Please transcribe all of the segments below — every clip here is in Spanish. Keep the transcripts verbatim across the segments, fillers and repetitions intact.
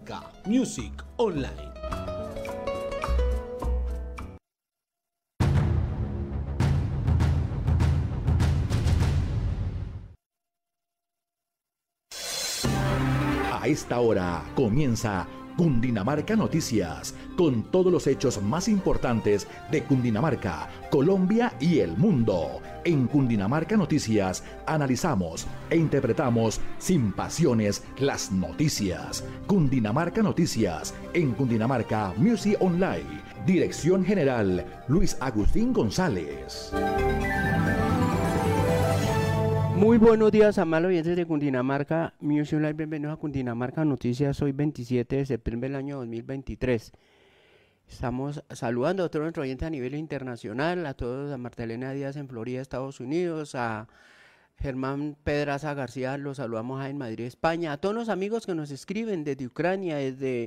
Music Online. A esta hora comienza Cundinamarca Noticias, con todos los hechos más importantes de Cundinamarca, Colombia y el mundo. En Cundinamarca Noticias analizamos e interpretamos sin pasiones las noticias. Cundinamarca Noticias en Cundinamarca Music Online. Dirección General Luis Agustín González. Muy buenos días, amables oyentes de Cundinamarca Music Online. Bienvenidos a Cundinamarca Noticias. Hoy veintisiete de septiembre del año dos mil veintitrés. Estamos saludando a todos nuestros oyentes a nivel internacional, a todos, a Marta Elena Díaz en Florida, Estados Unidos, a Germán Pedraza García, los saludamos en Madrid, España, a todos los amigos que nos escriben desde Ucrania, desde...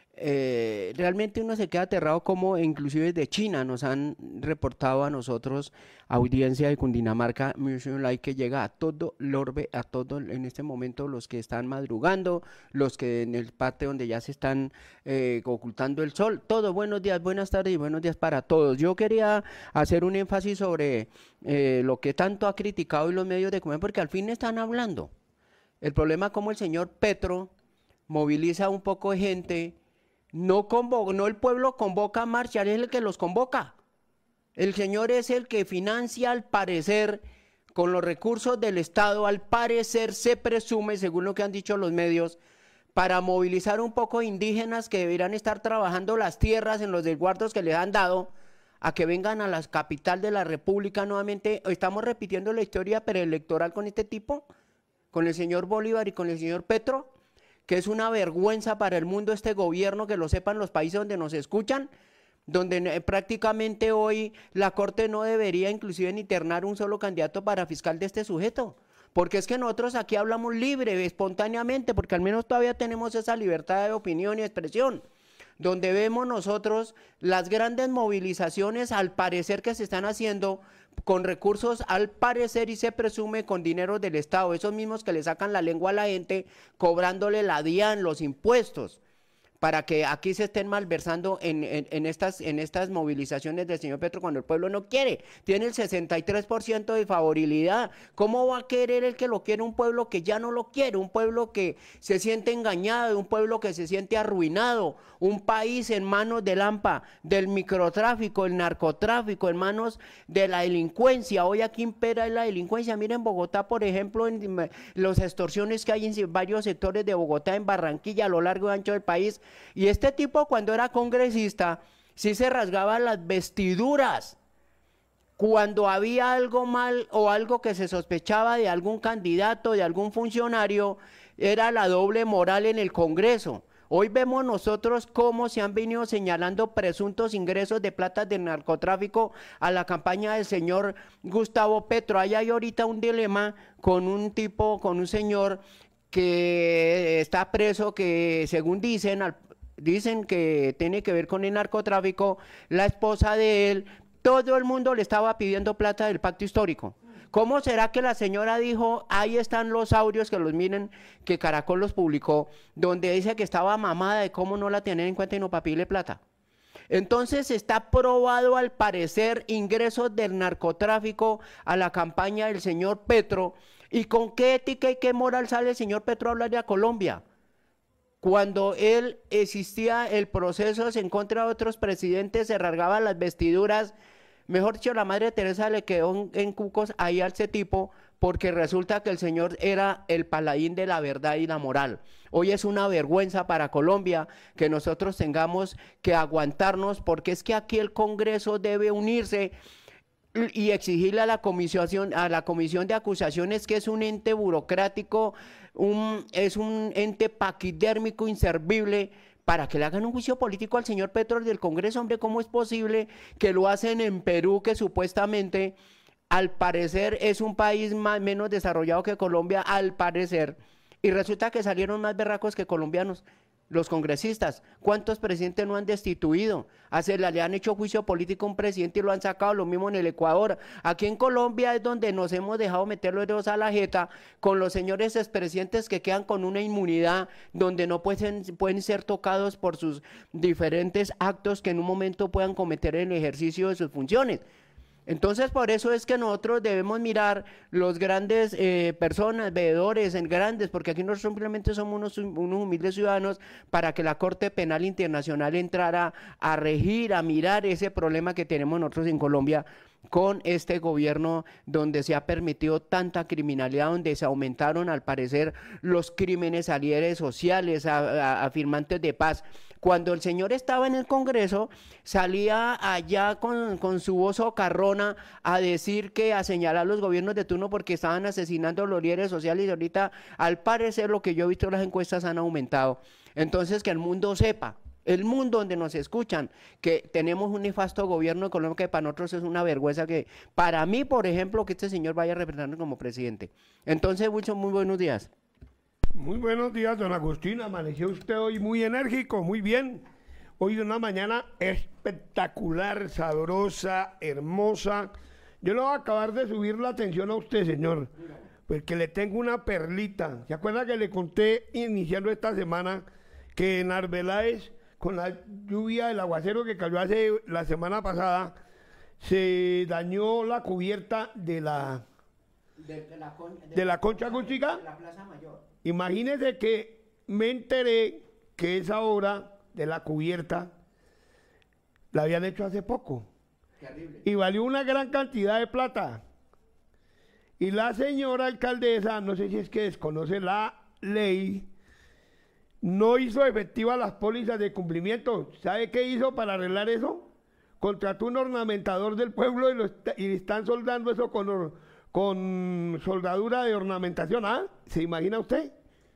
Eh, realmente uno se queda aterrado como inclusive de China nos han reportado a nosotros, audiencia de Cundinamarca Music Online, que llega a todo el orbe, a todo en este momento, los que están madrugando, los que en el parte donde ya se están eh, ocultando el sol, todo. Buenos días, buenas tardes y buenos días para todos. Yo quería hacer un énfasis sobre eh, lo que tanto ha criticado hoy los medios de comunicación, porque al fin están hablando. El problema como el señor Petro moviliza un poco de gente. No, convoca, no el pueblo convoca a marcha, es el que los convoca. El señor es el que financia, al parecer, con los recursos del Estado, al parecer se presume, según lo que han dicho los medios, para movilizar un poco de indígenas que deberán estar trabajando las tierras en los desguardos que les han dado, a que vengan a la capital de la República nuevamente. Estamos repitiendo la historia preelectoral con este tipo, con el señor Bolívar y con el señor Petro, que es una vergüenza para el mundo este gobierno, que lo sepan los países donde nos escuchan, donde prácticamente hoy la Corte no debería inclusive ni ternar un solo candidato para fiscal de este sujeto, porque es que nosotros aquí hablamos libre, espontáneamente, porque al menos todavía tenemos esa libertad de opinión y expresión, donde vemos nosotros las grandes movilizaciones al parecer que se están haciendo con recursos al parecer y se presume con dinero del Estado, esos mismos que le sacan la lengua a la gente cobrándole la DIAN, los impuestos, para que aquí se estén malversando en, en, en, estas, en estas movilizaciones del señor Petro cuando el pueblo no quiere. Tiene el sesenta y tres por ciento de favorabilidad. ¿Cómo va a querer el que lo quiere un pueblo que ya no lo quiere? Un pueblo que se siente engañado, un pueblo que se siente arruinado, un país en manos del AMPA, del microtráfico, el narcotráfico, en manos de la delincuencia. Hoy aquí impera la delincuencia. Miren Bogotá, por ejemplo, en las extorsiones que hay en varios sectores de Bogotá, en Barranquilla, a lo largo y ancho del país. Y este tipo, cuando era congresista, sí se rasgaba las vestiduras cuando había algo mal o algo que se sospechaba de algún candidato, de algún funcionario. Era la doble moral en el Congreso. Hoy vemos nosotros cómo se han venido señalando presuntos ingresos de plata del narcotráfico a la campaña del señor Gustavo Petro. Ahí hay ahorita un dilema con un tipo, con un señor que está preso, que según dicen, al, dicen que tiene que ver con el narcotráfico, la esposa de él, todo el mundo le estaba pidiendo plata del pacto histórico. ¿Cómo será que la señora dijo, ahí están los audios, que los miren, que Caracol los publicó, donde dice que estaba mamada de cómo no la tener en cuenta y no para pedirle plata? Entonces está probado al parecer ingresos del narcotráfico a la campaña del señor Petro. ¿Y con qué ética y qué moral sale el señor Petro a hablarle a Colombia? Cuando él existía el proceso en contra de otros presidentes, se rasgaban las vestiduras. Mejor dicho, la madre Teresa le quedó en, en cucos ahí a ese tipo, porque resulta que el señor era el paladín de la verdad y la moral. Hoy es una vergüenza para Colombia que nosotros tengamos que aguantarnos, porque es que aquí el Congreso debe unirse y exigirle a la comisión, a la comisión de acusaciones, que es un ente burocrático, un, es un ente paquidérmico inservible, para que le hagan un juicio político al señor Petro del Congreso. Hombre, ¿cómo es posible que lo hacen en Perú, que supuestamente, al parecer, es un país más, menos desarrollado que Colombia, al parecer, y resulta que salieron más berracos que colombianos? los congresistas. ¿Cuántos presidentes no han destituido? Hace, le han hecho juicio político a un presidente y lo han sacado, lo mismo en el Ecuador. Aquí en Colombia es donde nos hemos dejado meter los dedos a la jeta con los señores expresidentes que quedan con una inmunidad donde no pueden, pueden ser tocados por sus diferentes actos que en un momento puedan cometer en el ejercicio de sus funciones. Entonces, por eso es que nosotros debemos mirar los grandes eh, personas, veedores, en grandes, porque aquí nosotros simplemente somos unos, unos humildes ciudadanos para que la Corte Penal Internacional entrara a regir, a mirar ese problema que tenemos nosotros en Colombia con este gobierno donde se ha permitido tanta criminalidad, donde se aumentaron al parecer los crímenes a líderes sociales, a, a, a firmantes de paz. Cuando el señor estaba en el Congreso, salía allá con, con su voz socarrona a decir que, a señalar a los gobiernos de turno porque estaban asesinando a los líderes sociales y ahorita, al parecer, lo que yo he visto en las encuestas han aumentado. Entonces, que el mundo sepa, el mundo donde nos escuchan, que tenemos un nefasto gobierno económico que para nosotros es una vergüenza que, para mí, por ejemplo, que este señor vaya a representarnos como presidente. Entonces, Wilson, muy buenos días. Muy buenos días, don Agustín. Amaneció usted hoy muy enérgico, muy bien. Hoy de una mañana espectacular, sabrosa, hermosa. Yo le voy a acabar de subir la atención a usted, señor, porque le tengo una perlita. ¿Se acuerda que le conté iniciando esta semana que en Arbeláez, con la lluvia, el aguacero que cayó hace la semana pasada, se dañó la cubierta de la, de, de la, con, de de la concha acústica? De la Plaza Mayor. Imagínese que me enteré que esa obra de la cubierta la habían hecho hace poco. Terrible. Y valió una gran cantidad de plata. Y la señora alcaldesa, no sé si es que desconoce la ley, no hizo efectivas las pólizas de cumplimiento. ¿Sabe qué hizo para arreglar eso? Contrató un ornamentador del pueblo y, lo está, y están soldando eso con... Or, con soldadura de ornamentación, ¿ah? ¿Se imagina usted?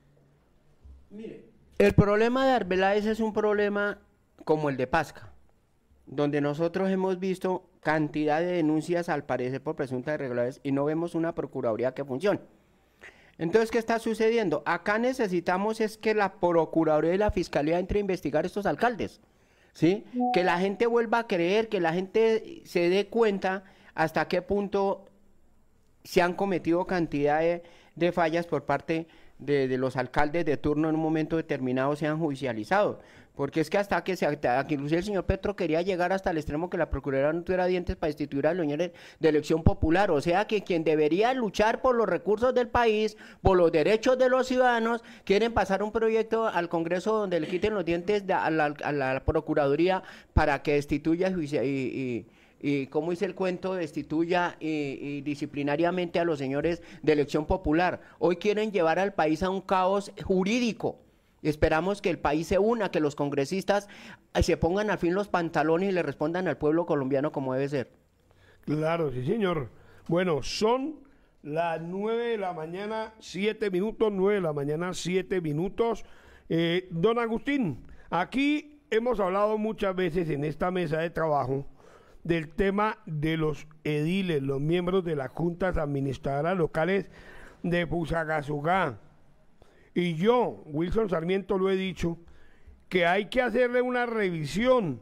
Mire, el problema de Arbeláez es un problema como el de Pasca, donde nosotros hemos visto cantidad de denuncias al parecer por presuntas irregularidades y no vemos una procuraduría que funcione. Entonces, ¿qué está sucediendo? Acá necesitamos es que la procuraduría y la fiscalía entre a investigar estos alcaldes, ¿sí? Que la gente vuelva a creer, que la gente se dé cuenta hasta qué punto se han cometido cantidad de, de fallas por parte de, de los alcaldes de turno en un momento determinado sean judicializados. Porque es que hasta que, se, hasta que inclusive el señor Petro quería llegar hasta el extremo que la Procuraduría no tuviera dientes para destituir a los señores de elección popular. O sea que quien debería luchar por los recursos del país, por los derechos de los ciudadanos, quieren pasar un proyecto al Congreso donde le quiten los dientes de, a, la, a la Procuraduría para que destituya y... y y como dice el cuento, destituya y, y disciplinariamente a los señores de elección popular. Hoy quieren llevar al país a un caos jurídico. Esperamos que el país se una, que los congresistas se pongan al fin los pantalones y le respondan al pueblo colombiano como debe ser. Claro, sí señor. Bueno, son las nueve de la mañana, siete minutos, nueve de la mañana, siete minutos. Eh, don Agustín, aquí hemos hablado muchas veces en esta mesa de trabajo del tema de los ediles, los miembros de las juntas administradoras locales de Fusagasugá. Y yo, Wilson Sarmiento, lo he dicho, que hay que hacerle una revisión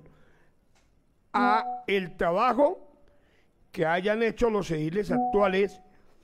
a el trabajo que hayan hecho los ediles actuales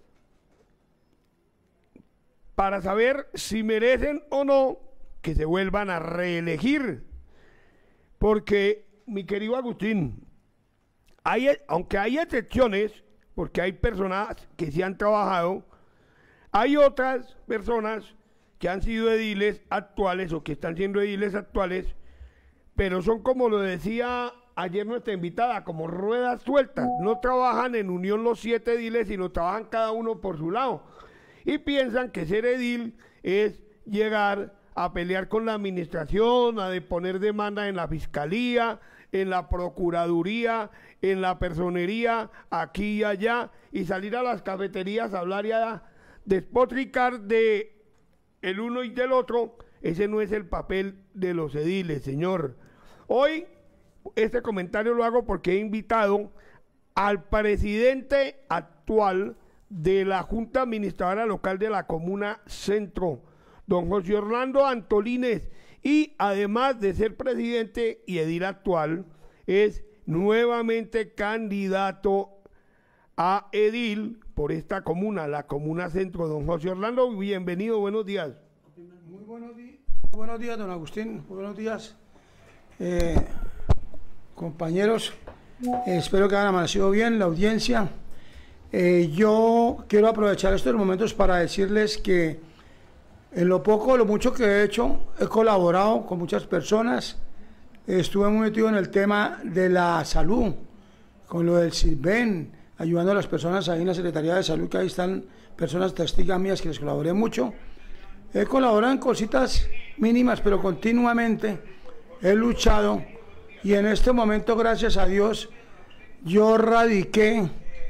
para saber si merecen o no que se vuelvan a reelegir. Porque, mi querido Agustín, Hay, aunque hay excepciones, porque hay personas que sí han trabajado, hay otras personas que han sido ediles actuales o que están siendo ediles actuales, pero son, como lo decía ayer nuestra invitada, como ruedas sueltas. No trabajan en unión los siete ediles, sino trabajan cada uno por su lado. Y piensan que ser edil es llegar a pelear con la administración, a deponer demanda en la fiscalía, en la procuraduría, en la personería, aquí y allá, y salir a las cafeterías a hablar y a despotricar de el uno y del otro. Ese no es el papel de los ediles, señor. Hoy este comentario lo hago porque he invitado al presidente actual de la Junta Administradora Local de la Comuna Centro, don José Orlando Antolínez, y además de ser presidente y edil actual, es nuevamente candidato a edil por esta comuna, la Comuna Centro. Don José Orlando, bienvenido, buenos días. Muy buenos, di buenos días, don Agustín, muy buenos días, eh, compañeros, eh, espero que hayan amanecido bien, la audiencia. Eh, yo quiero aprovechar estos momentos para decirles que en lo poco o lo mucho que he hecho, he colaborado con muchas personas, estuve muy metido en el tema de la salud, con lo del SIRVEN, ayudando a las personas ahí en la Secretaría de Salud, que ahí están personas testigos mías que les colaboré mucho. He colaborado en cositas mínimas, pero continuamente he luchado y en este momento, gracias a Dios, yo radiqué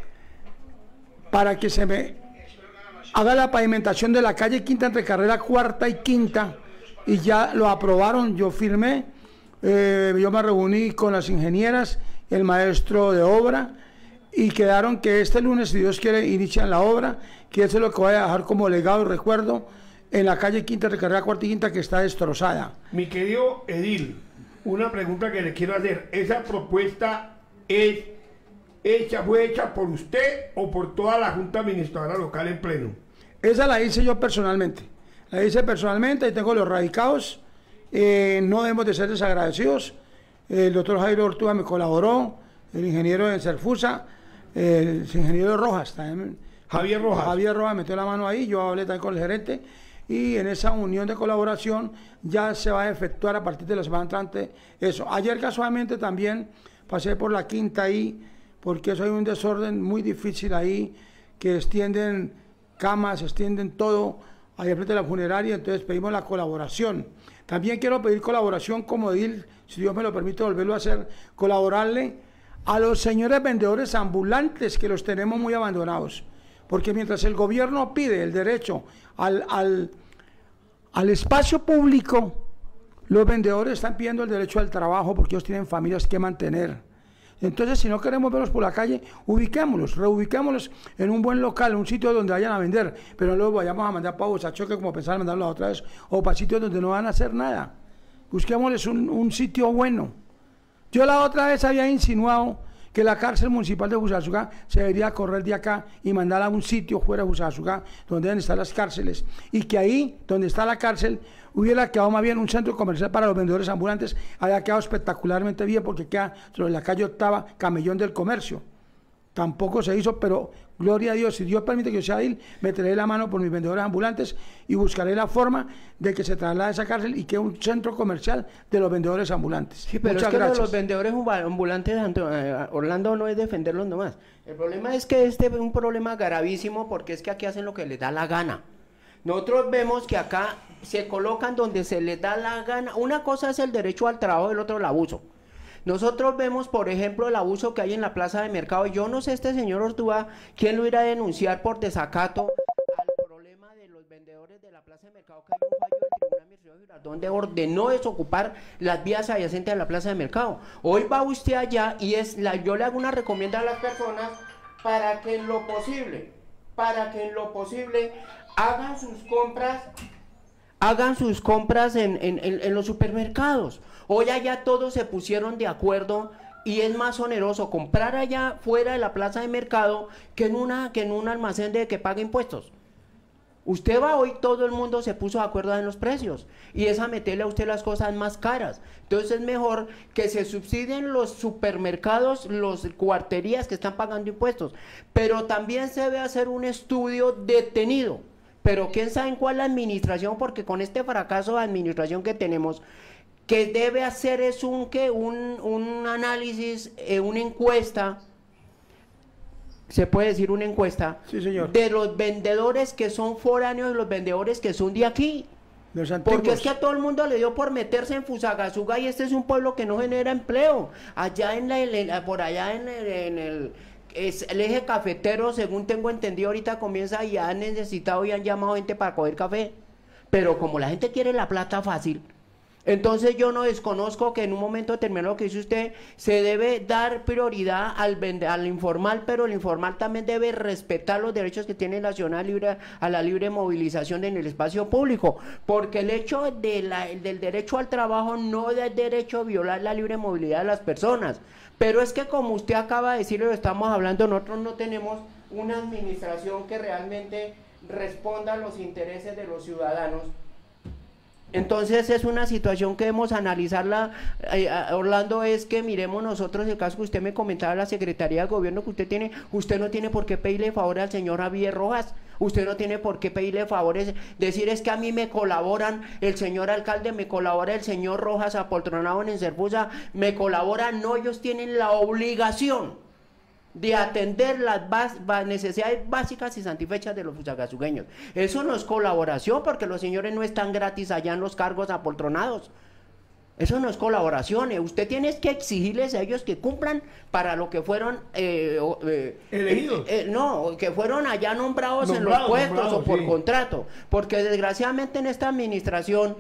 para que se me haga la pavimentación de la calle Quinta entre carrera cuarta y quinta, y ya lo aprobaron, yo firmé, eh, yo me reuní con las ingenieras, el maestro de obra, y quedaron que este lunes, si Dios quiere, inician la obra, que eso es lo que voy a dejar como legado y recuerdo en la calle Quinta de carrera cuarta y quinta, que está destrozada. Mi querido edil, una pregunta que le quiero hacer, ¿esa propuesta es hecha, fue hecha por usted o por toda la Junta Administradora Local en pleno? Esa la hice yo personalmente, la hice personalmente, y tengo los radicados, eh, no debemos de ser desagradecidos. El doctor Jairo Ortúa me colaboró, el ingeniero de Cerfusa, el ingeniero Rojas también, Javier Rojas. Javier Rojas metió la mano ahí, yo hablé también con el gerente, y en esa unión de colaboración ya se va a efectuar a partir de la semana entrante eso. Ayer casualmente también pasé por la quinta ahí, porque eso hay un desorden muy difícil ahí, que extienden camas, extienden todo ahí al frente de la funeraria, entonces pedimos la colaboración. También quiero pedir colaboración como edil, si Dios me lo permite volverlo a hacer, colaborarle a los señores vendedores ambulantes, que los tenemos muy abandonados, porque mientras el gobierno pide el derecho al, al, al espacio público, los vendedores están pidiendo el derecho al trabajo, porque ellos tienen familias que mantener. Entonces, si no queremos verlos por la calle, ubiquémoslos, reubiquémoslos en un buen local, un sitio donde vayan a vender, pero no los vayamos a mandar para Bozachoque como pensaban mandarlos la otra vez, o para sitios donde no van a hacer nada. Busquémosles un, un sitio bueno. Yo la otra vez había insinuado que la cárcel municipal de Fusagasugá se debería correr de acá y mandarla a un sitio fuera de Fusagasugá, donde deben estar las cárceles, y que ahí, donde está la cárcel, hubiera quedado más bien un centro comercial para los vendedores ambulantes, haya quedado espectacularmente bien, porque queda sobre la calle Octava, Camellón del Comercio. Tampoco se hizo, pero gloria a Dios, si Dios permite que yo sea él, meteré la mano por mis vendedores ambulantes y buscaré la forma de que se traslade esa cárcel y quede un centro comercial de los vendedores ambulantes. Sí, pero Muchas es que gracias. los vendedores ambulantes, Orlando, no es defenderlos nomás. El problema es que este es un problema gravísimo, porque es que aquí hacen lo que les da la gana. Nosotros vemos que acá se colocan donde se les da la gana. Una cosa es el derecho al trabajo, el otro el abuso. Nosotros vemos, por ejemplo, el abuso que hay en la plaza de mercado. Yo no sé, este señor Ortúa, ¿quién lo irá a denunciar por desacato al problema de los vendedores de la plaza de mercado? Que hay un fallo del Tribunal Administrativo de Girardot donde ordenó desocupar las vías adyacentes a la plaza de mercado. Hoy va usted allá y es la, yo le hago una recomendación a las personas para que en lo posible, para que en lo posible hagan sus compras, hagan sus compras en, en, en, en los supermercados. Hoy allá todos se pusieron de acuerdo y es más oneroso comprar allá fuera de la plaza de mercado que en, una, que en un almacén de que paga impuestos. Usted va hoy, todo el mundo se puso de acuerdo en los precios y es a meterle a usted las cosas más caras. Entonces es mejor que se subsidien los supermercados, las cuarterías que están pagando impuestos, pero también se debe hacer un estudio detenido. Pero quién sabe en cuál administración, porque con este fracaso de administración que tenemos, que debe hacer es un, ¿qué? un, un análisis, eh, una encuesta, se puede decir una encuesta, Sí, señor. de los vendedores que son foráneos y los vendedores que son de aquí. Los antiguos. Porque es que a todo el mundo le dio por meterse en Fusagasugá y este es un pueblo que no genera empleo. Allá en la, en la- por allá en el, en el es el eje cafetero, según tengo entendido, ahorita comienza y han necesitado y han llamado gente para coger café. Pero como la gente quiere la plata fácil, Entonces yo no desconozco que en un momento determinado, lo que dice usted, se debe dar prioridad al, vende, al informal, pero el informal también debe respetar los derechos que tiene la ciudad libre a la libre movilización en el espacio público, porque el hecho de la, del derecho al trabajo no es derecho a violar la libre movilidad de las personas, pero es que como usted acaba de decirlo, lo estamos hablando, nosotros no tenemos una administración que realmente responda a los intereses de los ciudadanos. Entonces es una situación que debemos analizarla, eh, Orlando, es que miremos nosotros el caso que usted me comentaba, la Secretaría de Gobierno que usted tiene, usted no tiene por qué pedirle favores al señor Javier Rojas, usted no tiene por qué pedirle favores, decir es que a mí me colaboran el señor alcalde, me colabora el señor Rojas apoltronado en Encerfusa, me colaboran, no, ellos tienen la obligación de atender las bas necesidades básicas y satisfechas de los fusagasugueños. Eso no es colaboración, porque los señores no están gratis allá en los cargos apoltronados. Eso no es colaboración. Usted tiene que exigirles a ellos que cumplan para lo que fueron eh, eh, elegidos. Eh, eh, no, que fueron allá nombrados, nombrados en los puestos nombrados, o por sí. contrato. Porque desgraciadamente en esta administración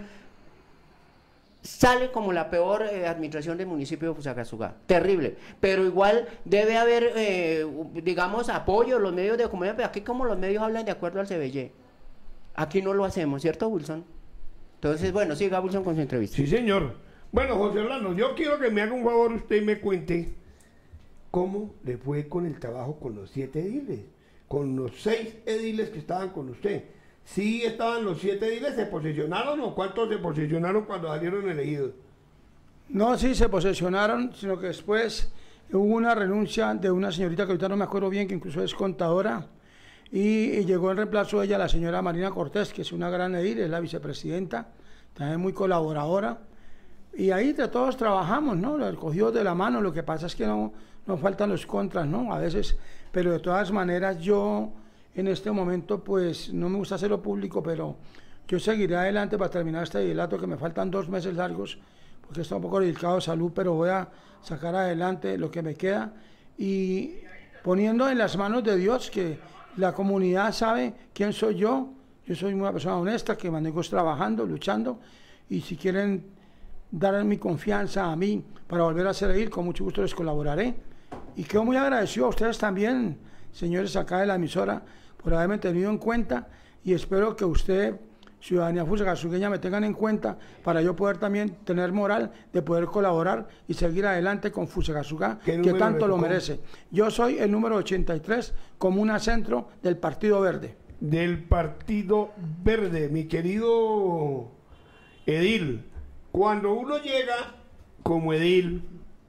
sale como la peor eh, administración del municipio de Fusagasugá, terrible, pero igual debe haber, eh, digamos, apoyo los medios de comunicación, pero aquí como los medios hablan de acuerdo al C B Y, aquí no lo hacemos, ¿cierto, Wilson? Entonces, bueno, siga Wilson con su entrevista. Sí, señor. Bueno, José Orlando, yo quiero que me haga un favor usted y me cuente cómo le fue con el trabajo con los siete ediles, con los seis ediles que estaban con usted. ¿Sí estaban los siete ediles, se posicionaron o cuántos se posicionaron cuando salieron elegidos? No, sí, se posesionaron, sino que después hubo una renuncia de una señorita que ahorita no me acuerdo bien, que incluso es contadora, y, y llegó en reemplazo de ella la señora Marina Cortés, que es una gran edil, es la vicepresidenta, también muy colaboradora, y ahí entre todos trabajamos, ¿no? Lo cogió de la mano, lo que pasa es que no nos faltan los contras, ¿no? A veces, pero de todas maneras yo en este momento pues no me gusta hacerlo público, pero yo seguiré adelante para terminar este dilato, que me faltan dos meses largos, porque está un poco delicado de salud, pero voy a sacar adelante lo que me queda y poniendo en las manos de Dios, que la comunidad sabe quién soy yo. Yo soy una persona honesta que mantengo trabajando, luchando, y si quieren dar mi confianza a mí para volver a ser edil, con mucho gusto les colaboraré. Y quedo muy agradecido a ustedes también, señores acá de la emisora, por haberme tenido en cuenta, y espero que usted, ciudadanía fusagasugueña, me tengan en cuenta para yo poder también tener moral de poder colaborar y seguir adelante con Fusagasugá, que tanto lo merece. Yo soy el número ochenta y tres, Comuna Centro del Partido Verde. Del Partido Verde, mi querido edil. Cuando uno llega como edil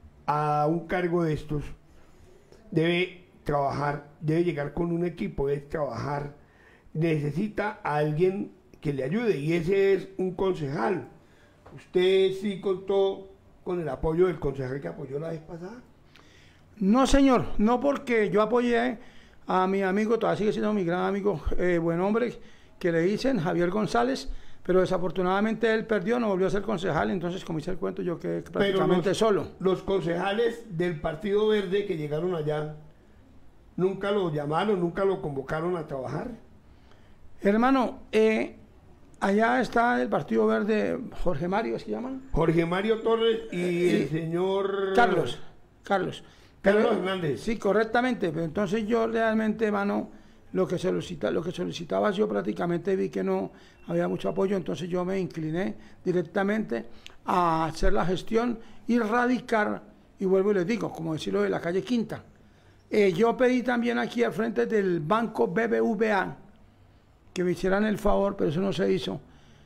a un cargo de estos, debe trabajar, debe llegar con un equipo, debe trabajar, necesita a alguien que le ayude, y ese es un concejal. ¿Usted sí contó con el apoyo del concejal que apoyó la vez pasada? No, señor, no, porque yo apoyé a mi amigo, todavía sigue siendo mi gran amigo, eh, buen hombre, que le dicen Javier González, pero desafortunadamente él perdió, no volvió a ser concejal, entonces, como hice el cuento, yo quedé prácticamente los, solo. Los concejales del Partido Verde que llegaron allá, ¿nunca lo llamaron, nunca lo convocaron a trabajar? Hermano, eh, allá está el Partido Verde, Jorge Mario, ¿es que llaman? Jorge Mario Torres y eh, el señor... Carlos, Carlos. Carlos pero, Hernández. Sí, correctamente, pero entonces yo realmente, hermano, lo que, solicita, lo que solicitaba yo prácticamente vi que no había mucho apoyo, entonces yo me incliné directamente a hacer la gestión y radicar, y vuelvo y les digo, como decirlo de la calle Quinta. Eh, yo pedí también aquí al frente del banco B B V A que me hicieran el favor, pero eso no se hizo,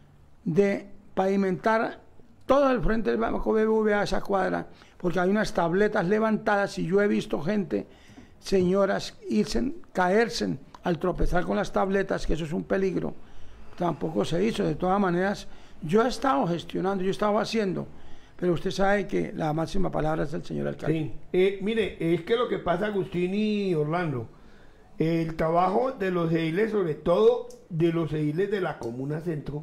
de pavimentar todo el frente del banco B B V A, esa cuadra, porque hay unas tabletas levantadas y yo he visto gente, señoras, irse, caerse al tropezar con las tabletas, que eso es un peligro. Tampoco se hizo. De todas maneras, yo he estado gestionando, yo he estado haciendo, pero usted sabe que la máxima palabra es del señor alcalde. Sí. Eh, mire, es que lo que pasa, Agustín y Orlando, el trabajo de los ediles, sobre todo de los ediles de la Comuna Centro,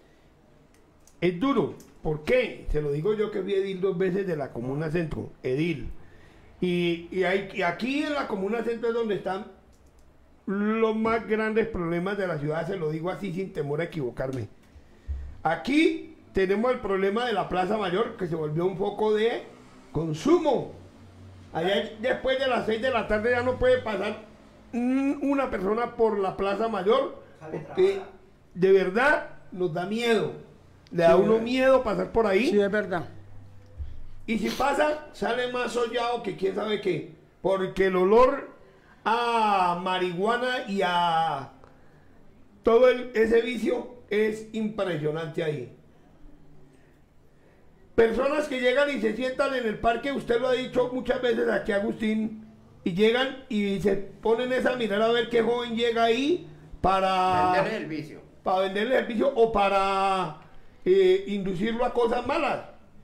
es duro. ¿Por qué? Se lo digo yo, que fui edil dos veces de la Comuna Centro, edil. Y, y, hay, y aquí en la Comuna Centro es donde están los más grandes problemas de la ciudad, se lo digo así sin temor a equivocarme. Aquí tenemos el problema de la Plaza Mayor, que se volvió un foco de consumo. Allá después de las seis de la tarde ya no puede pasar una persona por la Plaza Mayor, porque de verdad nos da miedo. Le da a uno miedo pasar por ahí. Sí, es verdad. Y si pasa, sale más sollado que quién sabe qué. Porque el olor a marihuana y a todo el, ese vicio es impresionante ahí. Personas que llegan y se sientan en el parque, usted lo ha dicho muchas veces aquí, Agustín, y llegan y se ponen esa mirar a ver qué joven llega ahí para venderle el vicio. Para venderle el vicio o para eh, inducirlo a cosas malas.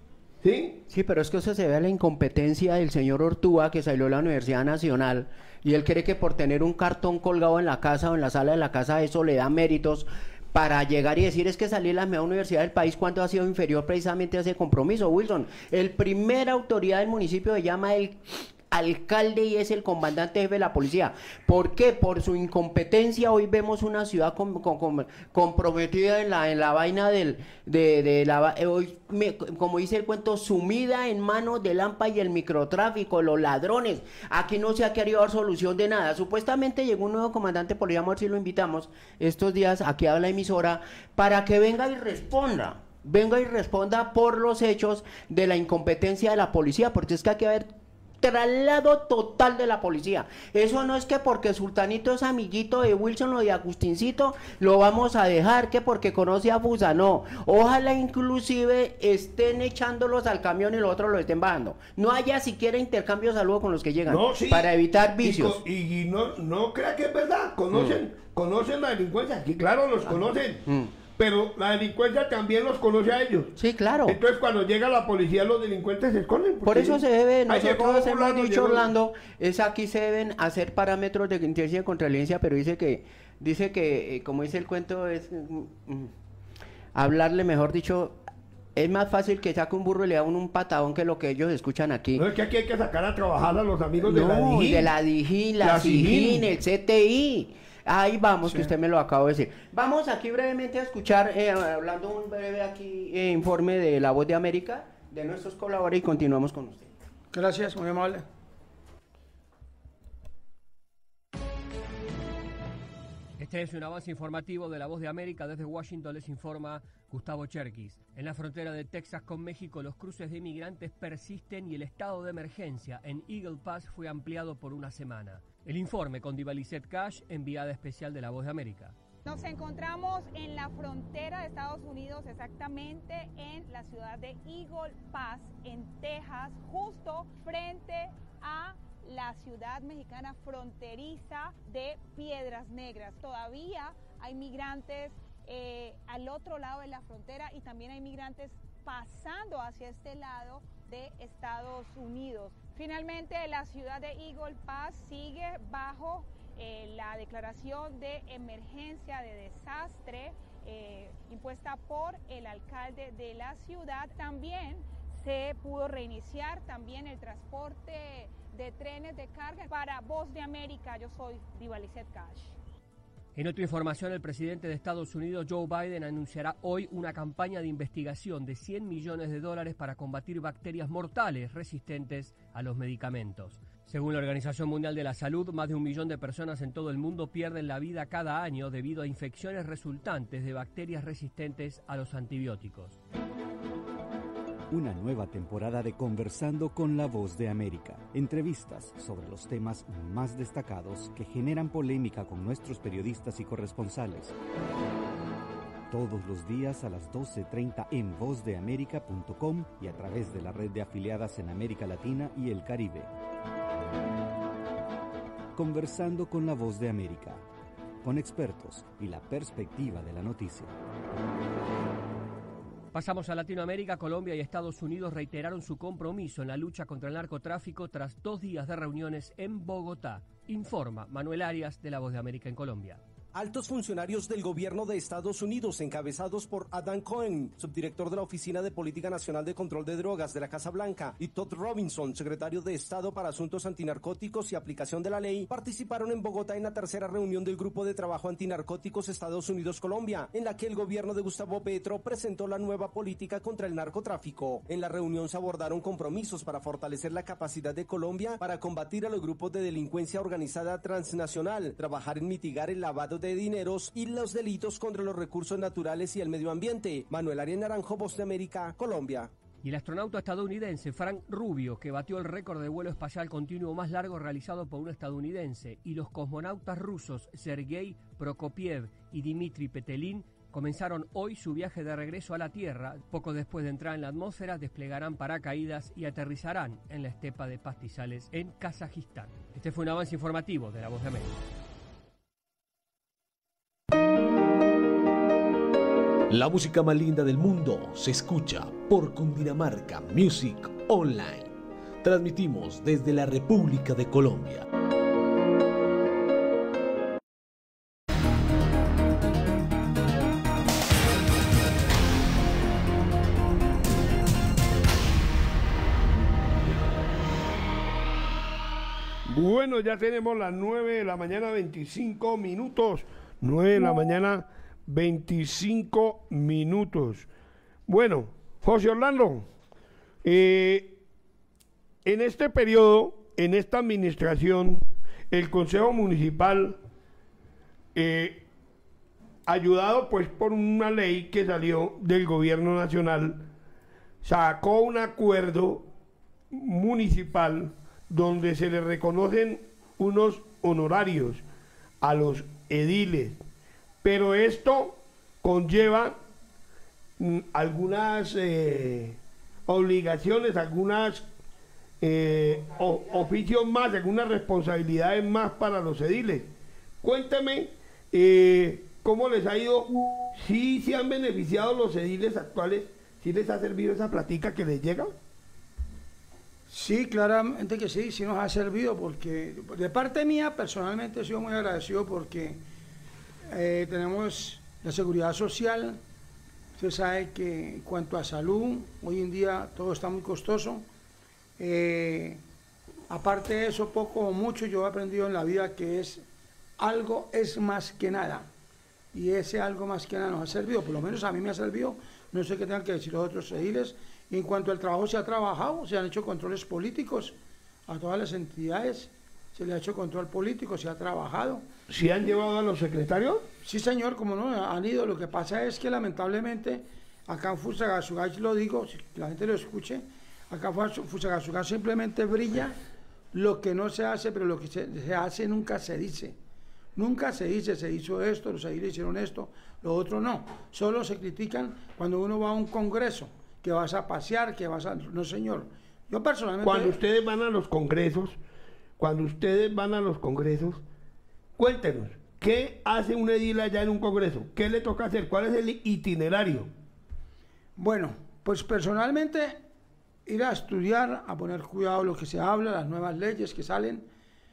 ¿Sí? Sí, pero es que eso se ve a la incompetencia del señor Ortúa, que salió de la Universidad Nacional, y él cree que por tener un cartón colgado en la casa o en la sala de la casa, eso le da méritos para llegar y decir es que salí de la mejor universidad del país cuando ha sido inferior precisamente a ese compromiso. Wilson, el primer autoridad del municipio se llama el alcalde y es el comandante jefe de la policía. ¿Por qué? Por su incompetencia hoy vemos una ciudad com, com, com, comprometida en la en la vaina del de, de la eh, hoy me, como dice el cuento, sumida en manos del AMPA y el microtráfico, los ladrones. Aquí no se ha querido dar solución de nada. Supuestamente llegó un nuevo comandante, podríamos ver si lo invitamos estos días aquí a la emisora para que venga y responda. Venga y responda por los hechos de la incompetencia de la policía, porque es que hay que haber traslado total de la policía. Eso no es que porque Sultanito es amiguito de Wilson o de Agustincito lo vamos a dejar, que porque conoce a Fusa, no. Ojalá inclusive estén echándolos al camión y los otros lo estén bajando. No haya siquiera intercambio de saludos con los que llegan, no, sí, para evitar vicios. Y, y no, no crea que es verdad, conocen, mm. conocen la delincuencia, aquí claro los ah. conocen. Mm. Pero la delincuencia también los conoce a ellos. Sí, claro. Entonces cuando llega la policía los delincuentes se esconden. Por eso se debe, nosotros hemos dicho, Orlando, es aquí se deben hacer parámetros de inteligencia contra la violencia, pero dice que, dice que, como dice el cuento, es mm, mm, hablarle, mejor dicho, es más fácil que saque un burro y le da un, un patadón que lo que ellos escuchan aquí. No, es que aquí hay que sacar a trabajar a los amigos no, de la Dijín. de la Dijín, la, la Sijín, el C T I. Ahí vamos, sí. Que usted me lo acaba de decir. Vamos aquí brevemente a escuchar, eh, hablando un breve aquí eh, informe de La Voz de América, de nuestros colaboradores, y continuamos con usted. Gracias, muy amable. Este es un avance informativo de La Voz de América. Desde Washington les informa Gustavo Cherkis. En la frontera de Texas con México, los cruces de inmigrantes persisten y el estado de emergencia en Eagle Pass fue ampliado por una semana. El informe con Divalicet Cash, enviada especial de La Voz de América. Nos encontramos en la frontera de Estados Unidos, exactamente en la ciudad de Eagle Pass, en Texas, justo frente a la ciudad mexicana fronteriza de Piedras Negras. Todavía hay migrantes eh, al otro lado de la frontera y también hay migrantes pasando hacia este lado de Estados Unidos. Finalmente, la ciudad de Eagle Pass sigue bajo eh, la declaración de emergencia de desastre eh, impuesta por el alcalde de la ciudad. También se pudo reiniciar también el transporte de trenes de carga. Para Voz de América, yo soy Divalicet Cash. En otra información, el presidente de Estados Unidos, Joe Biden, anunciará hoy una campaña de investigación de cien millones de dólares para combatir bacterias mortales resistentes a los medicamentos. Según la Organización Mundial de la Salud, más de un millón de personas en todo el mundo pierden la vida cada año debido a infecciones resultantes de bacterias resistentes a los antibióticos. Una nueva temporada de Conversando con La Voz de América. Entrevistas sobre los temas más destacados que generan polémica con nuestros periodistas y corresponsales. Todos los días a las doce treinta en voz de américa punto com y a través de la red de afiliadas en América Latina y el Caribe. Conversando con La Voz de América, con expertos y la perspectiva de la noticia. Pasamos a Latinoamérica. Colombia y Estados Unidos reiteraron su compromiso en la lucha contra el narcotráfico tras dos días de reuniones en Bogotá. Informa Manuel Arias de La Voz de América en Colombia. Altos funcionarios del gobierno de Estados Unidos, encabezados por Adam Cohen, subdirector de la Oficina de Política Nacional de Control de Drogas de la Casa Blanca, y Todd Robinson, secretario de Estado para Asuntos Antinarcóticos y Aplicación de la Ley, participaron en Bogotá en la tercera reunión del Grupo de Trabajo Antinarcóticos Estados Unidos-Colombia, en la que el gobierno de Gustavo Petro presentó la nueva política contra el narcotráfico. En la reunión se abordaron compromisos para fortalecer la capacidad de Colombia para combatir a los grupos de delincuencia organizada transnacional, trabajar en mitigar el lavado de de dineros y los delitos contra los recursos naturales y el medio ambiente. Manuel Arias Naranjo, Voz de América, Colombia. Y el astronauta estadounidense Frank Rubio, que batió el récord de vuelo espacial continuo más largo realizado por un estadounidense, y los cosmonautas rusos Sergei Prokopiev y Dmitry Petelin comenzaron hoy su viaje de regreso a la Tierra. Poco después de entrar en la atmósfera, desplegarán paracaídas y aterrizarán en la estepa de pastizales en Kazajistán. Este fue un avance informativo de La Voz de América. La música más linda del mundo se escucha por Cundinamarca Music Online. Transmitimos desde la República de Colombia. Bueno, ya tenemos las nueve de la mañana, veinticinco minutos. nueve de la mañana, veinticinco minutos. Bueno, José Orlando, eh, en este periodo, en esta administración, el Consejo Municipal, eh, ayudado pues por una ley que salió del Gobierno Nacional, sacó un acuerdo municipal donde se le reconocen unos honorarios a los ediles. Pero esto conlleva mm, algunas eh, obligaciones, algunas eh, o, oficios más, algunas responsabilidades más para los ediles. Cuéntame eh, cómo les ha ido, si se han beneficiado los ediles actuales, si les ha servido esa platica que les llega. Sí, claramente que sí, sí nos ha servido, porque de parte mía personalmente he sido muy agradecido porque Eh, tenemos la seguridad social. Usted sabe que en cuanto a salud, hoy en día todo está muy costoso. Eh, aparte de eso, poco o mucho, yo he aprendido en la vida que es algo es más que nada. Y ese algo más que nada nos ha servido, por lo menos a mí me ha servido. No sé qué tengan que decir los otros ediles. Y en cuanto al trabajo, se ha trabajado, se han hecho controles políticos a todas las entidades. Se le ha hecho control político, se ha trabajado. ¿Sí han llevado a los secretarios? Sí, señor, como no, han ido. Lo que pasa es que lamentablemente, acá en Fusagasugá, lo digo, si la gente lo escuche, acá en Fusagasugá simplemente brilla lo que no se hace, pero lo que se, se hace nunca se dice. Nunca se dice, se hizo esto, los ediles hicieron esto, lo otro no. Solo se critican cuando uno va a un congreso, que vas a pasear, que vas a... No, señor. Yo personalmente... Cuando ustedes van a los congresos... Cuando ustedes van a los congresos, cuéntenos, ¿qué hace un edil allá en un congreso? ¿Qué le toca hacer? ¿Cuál es el itinerario? Bueno, pues personalmente ir a estudiar, a poner cuidado a lo que se habla, las nuevas leyes que salen,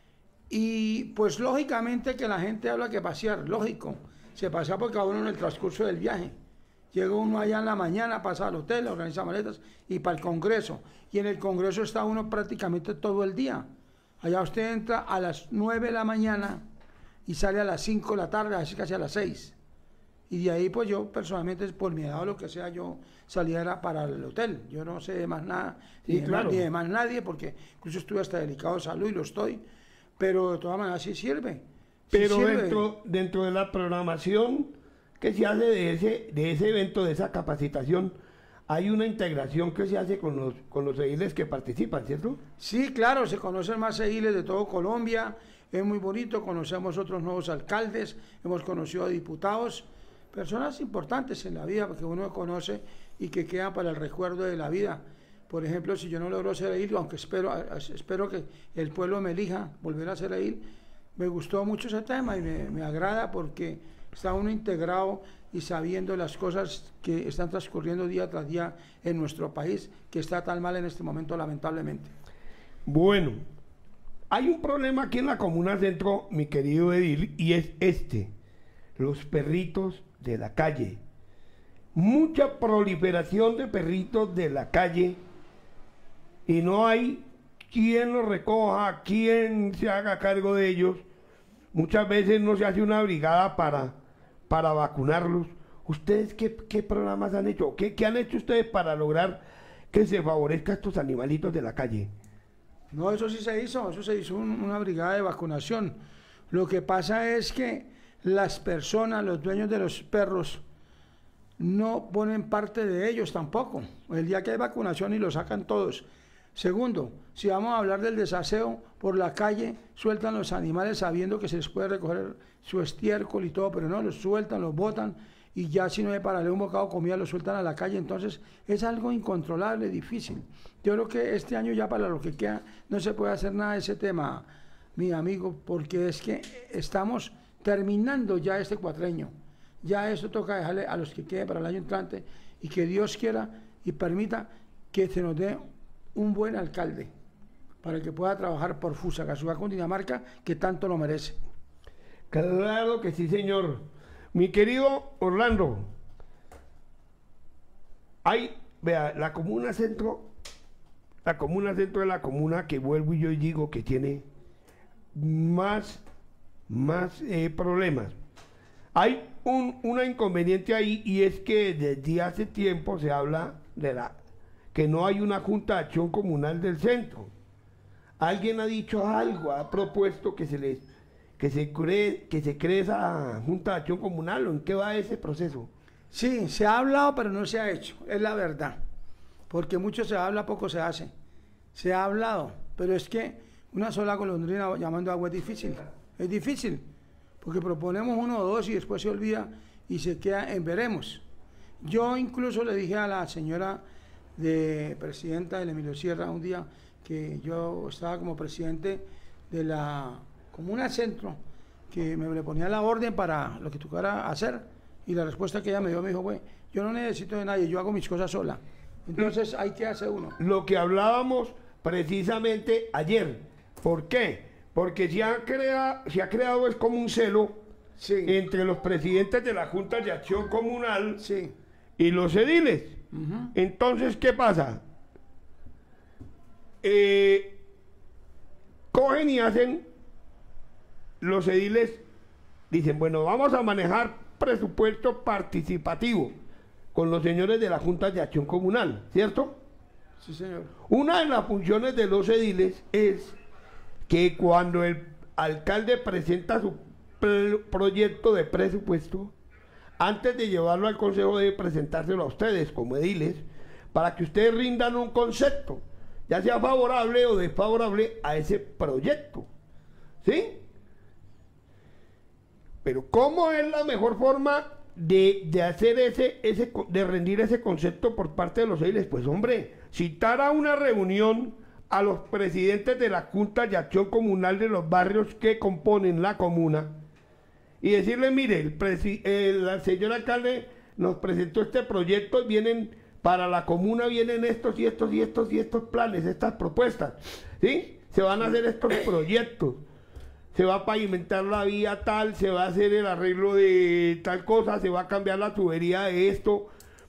y pues lógicamente que la gente habla que pasear, lógico, se pasa por cada uno en el transcurso del viaje. Llega uno allá en la mañana, pasa al hotel, organiza maletas y para el congreso, y en el congreso está uno prácticamente todo el día. Allá usted entra a las nueve de la mañana y sale a las cinco de la tarde, así casi a las seis. Y de ahí, pues yo personalmente, por mi edad o lo que sea, yo saliera para el hotel. Yo no sé de más nada, sí, ni, de claro. más, ni de más nadie, porque incluso estuve hasta delicado de salud y lo estoy. Pero de todas maneras sí sirve. Sí pero sirve. Dentro, dentro de la programación que se hace de ese, de ese evento, de esa capacitación, hay una integración que se hace con los, con los ediles que participan, ¿cierto? Sí, claro, se conocen más ediles de todo Colombia, es muy bonito, conocemos otros nuevos alcaldes, hemos conocido a diputados, personas importantes en la vida que uno conoce y que quedan para el recuerdo de la vida. Por ejemplo, si yo no logro ser edil, aunque espero, espero que el pueblo me elija volver a ser edil, me gustó mucho ese tema y me, me agrada porque está uno integrado y sabiendo las cosas que están transcurriendo día tras día en nuestro país, que está tan mal en este momento, lamentablemente. Bueno, hay un problema aquí en la Comuna Centro, mi querido edil, y es este. los perritos de la calle. Mucha proliferación de perritos de la calle y no hay quien los recoja, quien se haga cargo de ellos. Muchas veces no se hace una brigada para, para vacunarlos. ¿Ustedes qué, qué programas han hecho? ¿Qué, ¿Qué han hecho ustedes para lograr que se favorezca a estos animalitos de la calle? No, eso sí se hizo, eso se hizo un, una brigada de vacunación. Lo que pasa es que las personas, los dueños de los perros, no ponen parte de ellos tampoco. El día que hay vacunación y lo sacan todos. Segundo, si vamos a hablar del desaseo por la calle, sueltan los animales sabiendo que se les puede recoger su estiércol y todo, pero no, los sueltan, los botan y ya si no hay para darle un bocado de comida, los sueltan a la calle. Entonces es algo incontrolable, difícil. Yo creo que este año ya para lo que queda no se puede hacer nada de ese tema, mi amigo, porque es que estamos terminando ya este cuatreño. Ya eso toca dejarle a los que queden para el año entrante y que Dios quiera y permita que se nos dé un buen alcalde para que pueda trabajar por Fusagasugá, Cundinamarca, que tanto lo merece. Claro que sí, señor. Mi querido Orlando, hay, vea, la comuna centro, la comuna centro es la comuna que vuelvo y yo digo que tiene más, más eh, problemas. Hay un, una inconveniente ahí y es que desde hace tiempo se habla de la que no hay una Junta de Acción Comunal del centro. Alguien ha dicho algo, ha propuesto que se les que se cree que se cree esa Junta de Acción Comunal, ¿o en qué va ese proceso? Sí, se ha hablado, pero no se ha hecho, es la verdad. Porque mucho se habla, poco se hace. Se ha hablado, pero es que una sola golondrina llamando agua es difícil. Es difícil, porque proponemos uno o dos y después se olvida y se queda en veremos. Yo incluso le dije a la señora de presidenta del Emilio Sierra un día que yo estaba como presidente de la Comuna Centro, que me le ponía la orden para lo que tocara hacer, y la respuesta que ella me dio me dijo, güey, yo no necesito de nadie, yo hago mis cosas sola. Entonces hay que hacer uno. Lo que hablábamos precisamente ayer. ¿Por qué? Porque se ha creado, se ha creado es como un celo sí. entre los presidentes de la Junta de Acción Comunal sí. y los ediles. Uh-huh. Entonces, ¿qué pasa? Eh, cogen y hacen, los ediles dicen, bueno, vamos a manejar presupuesto participativo con los señores de la Junta de Acción Comunal, ¿cierto? Sí, señor. Una de las funciones de los ediles es que cuando el alcalde presenta su proyecto de presupuesto, antes de llevarlo al consejo debe presentárselo a ustedes como ediles para que ustedes rindan un concepto, ya sea favorable o desfavorable a ese proyecto, ¿sí? Pero ¿cómo es la mejor forma de, de hacer ese, ese, de rendir ese concepto por parte de los ediles? Pues hombre, citar a una reunión a los presidentes de la Junta de Acción Comunal de los barrios que componen la comuna y decirle, mire, el, el señor alcalde nos presentó este proyecto, vienen para la comuna, vienen estos y estos y estos y estos planes, estas propuestas, ¿sí? Se van a hacer estos proyectos, se va a pavimentar la vía tal, se va a hacer el arreglo de tal cosa, se va a cambiar la tubería de esto.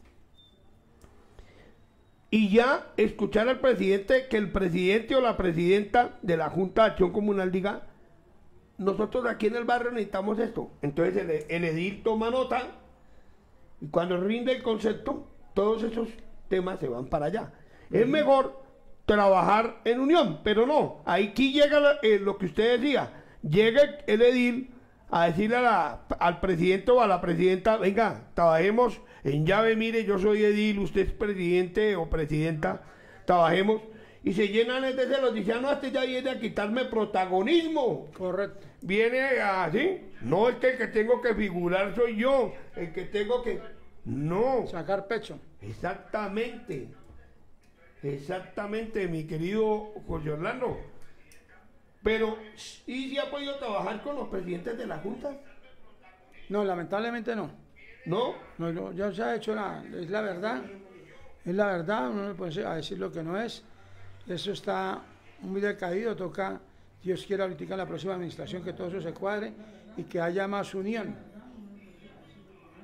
Y ya escuchar al presidente, que el presidente o la presidenta de la Junta de Acción Comunal diga, nosotros aquí en el barrio necesitamos esto. Entonces el, el edil toma nota y cuando rinde el concepto, todos esos temas se van para allá. Uh-huh. Es mejor trabajar en unión, pero no, aquí llega la, eh, lo que usted decía, llega el edil a decirle a la, al presidente o a la presidenta, venga, trabajemos en llave, mire, yo soy edil, usted es presidente o presidenta, trabajemos, y se llenan de celos, dicen, no, este ya viene a quitarme protagonismo. Correcto. Viene así, no, es que el que tengo que figurar soy yo, el que tengo que, no. Sacar pecho. Exactamente, exactamente, mi querido José Orlando. Pero, ¿y si ha podido trabajar con los presidentes de la Junta? No, lamentablemente no. ¿No? No, no, ya se ha hecho la, es la verdad, es la verdad, uno no puede decir lo que no es. Eso está muy decaído, toca, Dios quiera ahorita en la próxima administración que todo eso se cuadre y que haya más unión.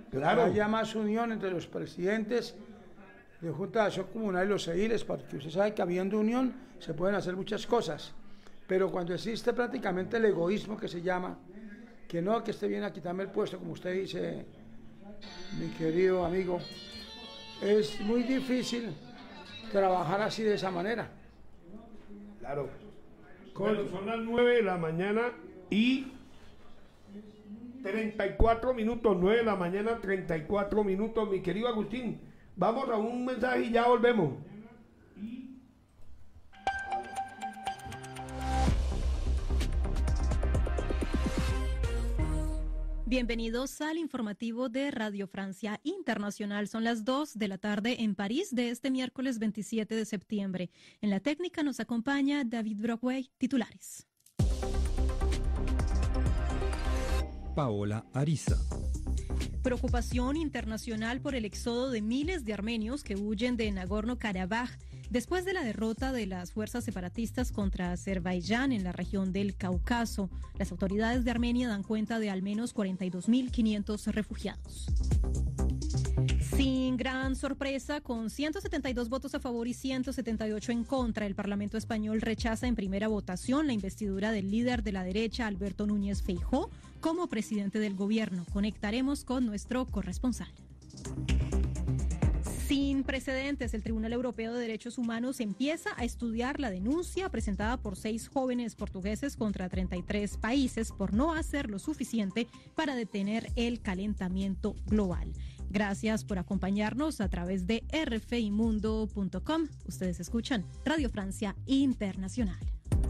Claro. Que haya más unión entre los presidentes de Junta de Acción Comunal y los ediles, porque usted sabe que habiendo unión se pueden hacer muchas cosas, pero cuando existe prácticamente el egoísmo que se llama, que no, que esté bien a quitarme el puesto, como usted dice, mi querido amigo, es muy difícil trabajar así de esa manera. Claro. Bueno, son las nueve de la mañana y treinta y cuatro minutos, nueve de la mañana, treinta y cuatro minutos, mi querido Agustín. Vamos a un mensaje y ya volvemos. Bienvenidos al informativo de Radio Francia Internacional. Son las dos de la tarde en París de este miércoles veintisiete de septiembre. En la técnica nos acompaña David Brockway, titulares. Paola Ariza. Preocupación internacional por el éxodo de miles de armenios que huyen de Nagorno-Karabaj después de la derrota de las fuerzas separatistas contra Azerbaiyán en la región del Cáucaso. Las autoridades de Armenia dan cuenta de al menos cuarenta y dos mil quinientos refugiados. Sin gran sorpresa, con ciento setenta y dos votos a favor y ciento setenta y ocho en contra, el Parlamento español rechaza en primera votación la investidura del líder de la derecha, Alberto Núñez Feijóo, como presidente del gobierno. Conectaremos con nuestro corresponsal. Sin precedentes, el Tribunal Europeo de Derechos Humanos empieza a estudiar la denuncia presentada por seis jóvenes portugueses contra treinta y tres países por no hacer lo suficiente para detener el calentamiento global. Gracias por acompañarnos a través de r f i mundo punto com. Ustedes escuchan Radio Francia Internacional.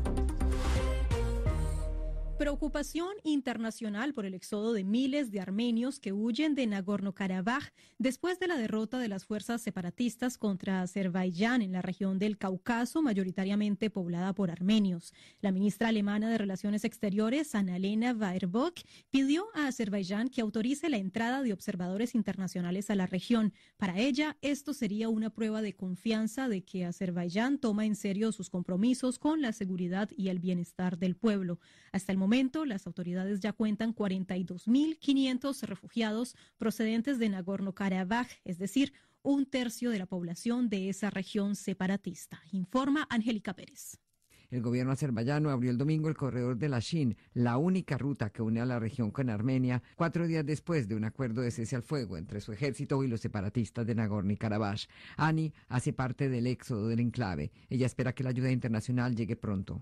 Preocupación internacional por el éxodo de miles de armenios que huyen de Nagorno-Karabaj después de la derrota de las fuerzas separatistas contra Azerbaiyán en la región del Cáucaso, mayoritariamente poblada por armenios. La ministra alemana de Relaciones Exteriores, Annalena Baerbock, pidió a Azerbaiyán que autorice la entrada de observadores internacionales a la región. Para ella, esto sería una prueba de confianza de que Azerbaiyán toma en serio sus compromisos con la seguridad y el bienestar del pueblo. Hasta el momento, momento, las autoridades ya cuentan cuarenta y dos mil quinientos refugiados procedentes de Nagorno-Karabaj, es decir, un tercio de la población de esa región separatista, informa Angélica Pérez. El gobierno azerbaiyano abrió el domingo el corredor de Lashin, la única ruta que une a la región con Armenia, cuatro días después de un acuerdo de cese al fuego entre su ejército y los separatistas de Nagorno-Karabaj. Ani hace parte del éxodo del enclave. Ella espera que la ayuda internacional llegue pronto.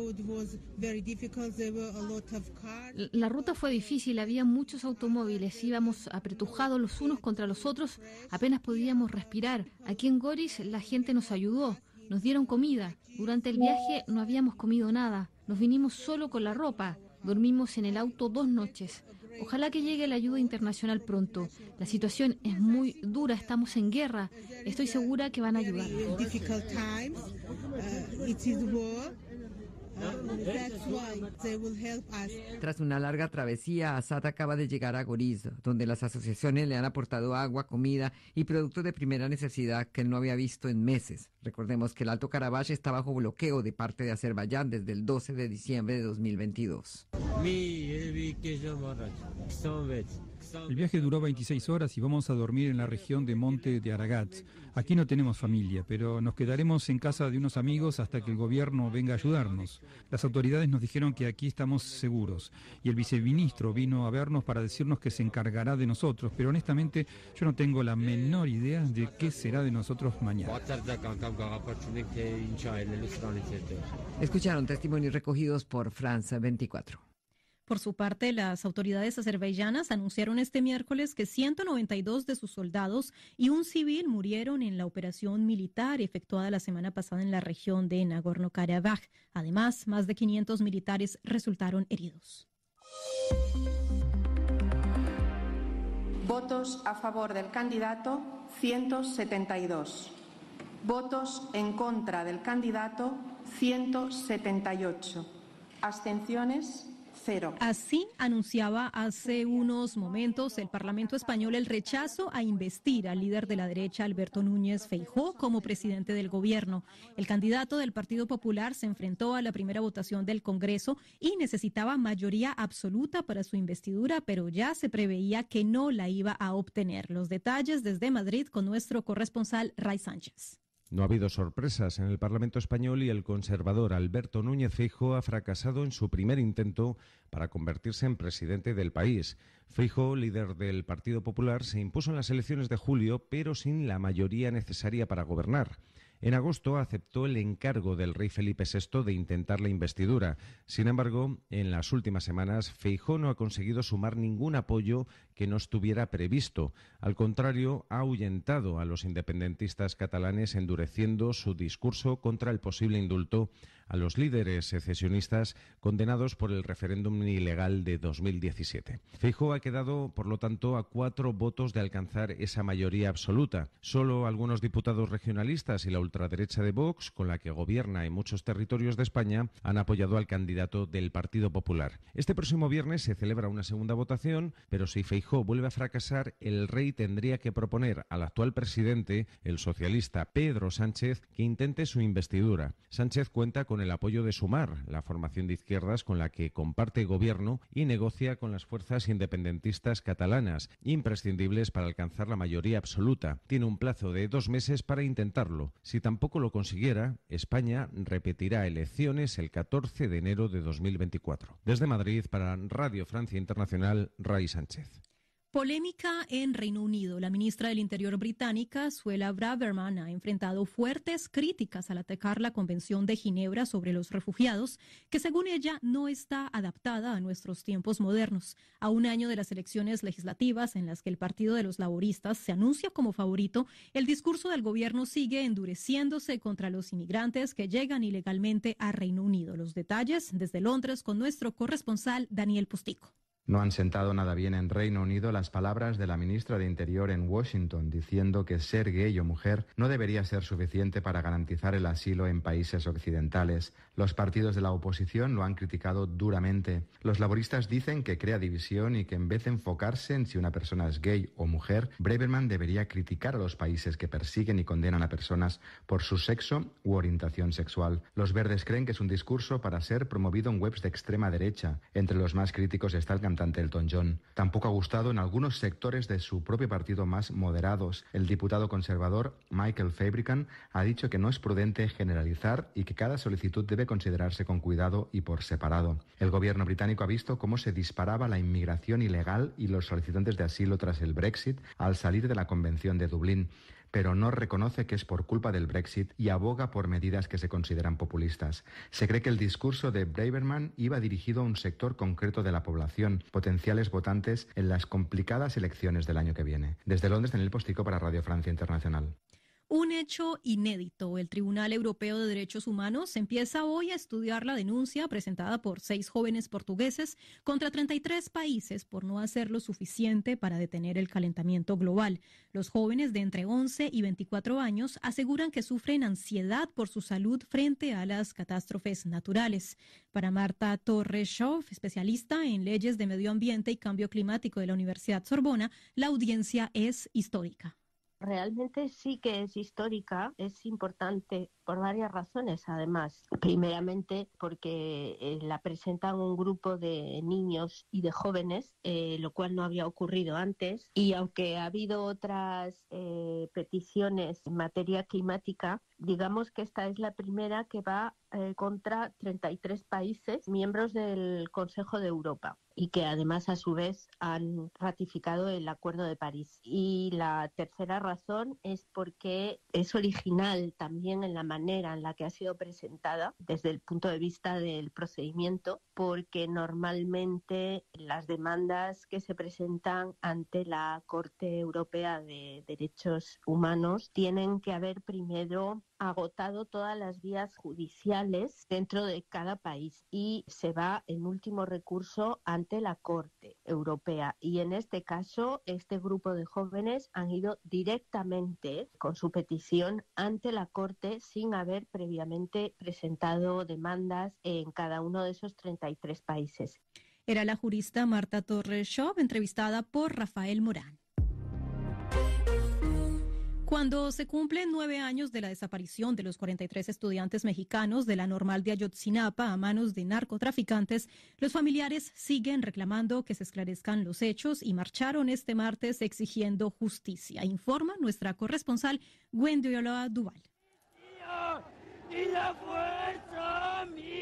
La ruta fue difícil, había muchos automóviles, íbamos apretujados los unos contra los otros, apenas podíamos respirar. Aquí en Goris la gente nos ayudó. Nos dieron comida. Durante el viaje no habíamos comido nada. Nos vinimos solo con la ropa. Dormimos en el auto dos noches. Ojalá que llegue la ayuda internacional pronto. La situación es muy dura, estamos en guerra. Estoy segura que van a ayudar. Tras una larga travesía, Assad acaba de llegar a Goriz, donde las asociaciones le han aportado agua, comida y productos de primera necesidad que él no había visto en meses. Recordemos que el Alto Karabaj está bajo bloqueo de parte de Azerbaiyán desde el doce de diciembre de dos mil veintidós. El viaje duró veintiséis horas y vamos a dormir en la región de Monte de Aragat. Aquí no tenemos familia, pero nos quedaremos en casa de unos amigos hasta que el gobierno venga a ayudarnos. Las autoridades nos dijeron que aquí estamos seguros y el viceministro vino a vernos para decirnos que se encargará de nosotros, pero honestamente yo no tengo la menor idea de qué será de nosotros mañana. Escucharon testimonios recogidos por France veinticuatro. Por su parte, las autoridades azerbaiyanas anunciaron este miércoles que ciento noventa y dos de sus soldados y un civil murieron en la operación militar efectuada la semana pasada en la región de Nagorno-Karabaj. Además, más de quinientos militares resultaron heridos. Votos a favor del candidato, ciento setenta y dos. Votos en contra del candidato, ciento setenta y ocho. Abstenciones, cero. Así anunciaba hace unos momentos el Parlamento español el rechazo a investir al líder de la derecha, Alberto Núñez Feijóo, como presidente del gobierno. El candidato del Partido Popular se enfrentó a la primera votación del Congreso y necesitaba mayoría absoluta para su investidura, pero ya se preveía que no la iba a obtener. Los detalles desde Madrid con nuestro corresponsal Ray Sánchez. No ha habido sorpresas en el Parlamento español y el conservador Alberto Núñez Feijóo ha fracasado en su primer intento para convertirse en presidente del país. Feijóo, líder del Partido Popular, se impuso en las elecciones de julio, pero sin la mayoría necesaria para gobernar. En agosto aceptó el encargo del rey Felipe sexto de intentar la investidura. Sin embargo, en las últimas semanas, Feijóo no ha conseguido sumar ningún apoyo que no estuviera previsto. Al contrario, ha ahuyentado a los independentistas catalanes, endureciendo su discurso contra el posible indulto a los líderes secesionistas condenados por el referéndum ilegal de dos mil diecisiete. Feijóo ha quedado, por lo tanto, a cuatro votos de alcanzar esa mayoría absoluta. Solo algunos diputados regionalistas y la ultraderecha de Vox, con la que gobierna en muchos territorios de España, han apoyado al candidato del Partido Popular. Este próximo viernes se celebra una segunda votación, pero si Feijóo vuelve a fracasar, el rey tendría que proponer al actual presidente, el socialista Pedro Sánchez, que intente su investidura. Sánchez cuenta con el apoyo de Sumar, la formación de izquierdas con la que comparte gobierno y negocia con las fuerzas independentistas catalanas, imprescindibles para alcanzar la mayoría absoluta. Tiene un plazo de dos meses para intentarlo. Si tampoco lo consiguiera, España repetirá elecciones el catorce de enero de dos mil veinticuatro. Desde Madrid, para Radio Francia Internacional, Ray Sánchez. Polémica en Reino Unido. La ministra del Interior británica, Suella Braverman, ha enfrentado fuertes críticas al atacar la Convención de Ginebra sobre los refugiados, que según ella no está adaptada a nuestros tiempos modernos. A un año de las elecciones legislativas en las que el Partido de los Laboristas se anuncia como favorito, el discurso del gobierno sigue endureciéndose contra los inmigrantes que llegan ilegalmente a Reino Unido. Los detalles desde Londres con nuestro corresponsal Daniel Postico. No han sentado nada bien en Reino Unido las palabras de la ministra de Interior en Washington, diciendo que ser gay o mujer no debería ser suficiente para garantizar el asilo en países occidentales. Los partidos de la oposición lo han criticado duramente. Los laboristas dicen que crea división y que en vez de enfocarse en si una persona es gay o mujer, Braverman debería criticar a los países que persiguen y condenan a personas por su sexo u orientación sexual. Los verdes creen que es un discurso para ser promovido en webs de extrema derecha. Entre los más críticos está el cantante Elton John. Tampoco ha gustado en algunos sectores de su propio partido más moderados. El diputado conservador Michael Fabricant ha dicho que no es prudente generalizar y que cada solicitud debe considerarse con cuidado y por separado. El gobierno británico ha visto cómo se disparaba la inmigración ilegal y los solicitantes de asilo tras el Brexit al salir de la Convención de Dublín, pero no reconoce que es por culpa del Brexit y aboga por medidas que se consideran populistas. Se cree que el discurso de Braverman iba dirigido a un sector concreto de la población, potenciales votantes en las complicadas elecciones del año que viene. Desde Londres, Daniel Postico para Radio Francia Internacional. Un hecho inédito. El Tribunal Europeo de Derechos Humanos empieza hoy a estudiar la denuncia presentada por seis jóvenes portugueses contra treinta y tres países por no hacer lo suficiente para detener el calentamiento global. Los jóvenes de entre once y veinticuatro años aseguran que sufren ansiedad por su salud frente a las catástrofes naturales. Para Marta Torres-Schoff, especialista en leyes de medio ambiente y cambio climático de la Universidad Sorbona, la audiencia es histórica. Realmente sí que es histórica, es importante por varias razones además. Primeramente porque eh, la presentan un grupo de niños y de jóvenes, eh, lo cual no había ocurrido antes, y aunque ha habido otras eh, peticiones en materia climática, digamos que esta es la primera que va eh, contra treinta y tres países miembros del Consejo de Europa y que además a su vez han ratificado el Acuerdo de París. Y la tercera razón es porque es original también en la manera en la que ha sido presentada desde el punto de vista del procedimiento, porque normalmente las demandas que se presentan ante la Corte Europea de Derechos Humanos tienen que haber primero agotado todas las vías judiciales dentro de cada país y se va en último recurso ante la Corte Europea. Y en este caso, este grupo de jóvenes han ido directamente con su petición ante la Corte sin haber previamente presentado demandas en cada uno de esos treinta y tres países. Era la jurista Marta Torres Schob, entrevistada por Rafael Morán. Cuando se cumplen nueve años de la desaparición de los cuarenta y tres estudiantes mexicanos de la Normal de Ayotzinapa a manos de narcotraficantes, los familiares siguen reclamando que se esclarezcan los hechos y marcharon este martes exigiendo justicia, informa nuestra corresponsal Gwendolyn Duval. ¡Y la fuerza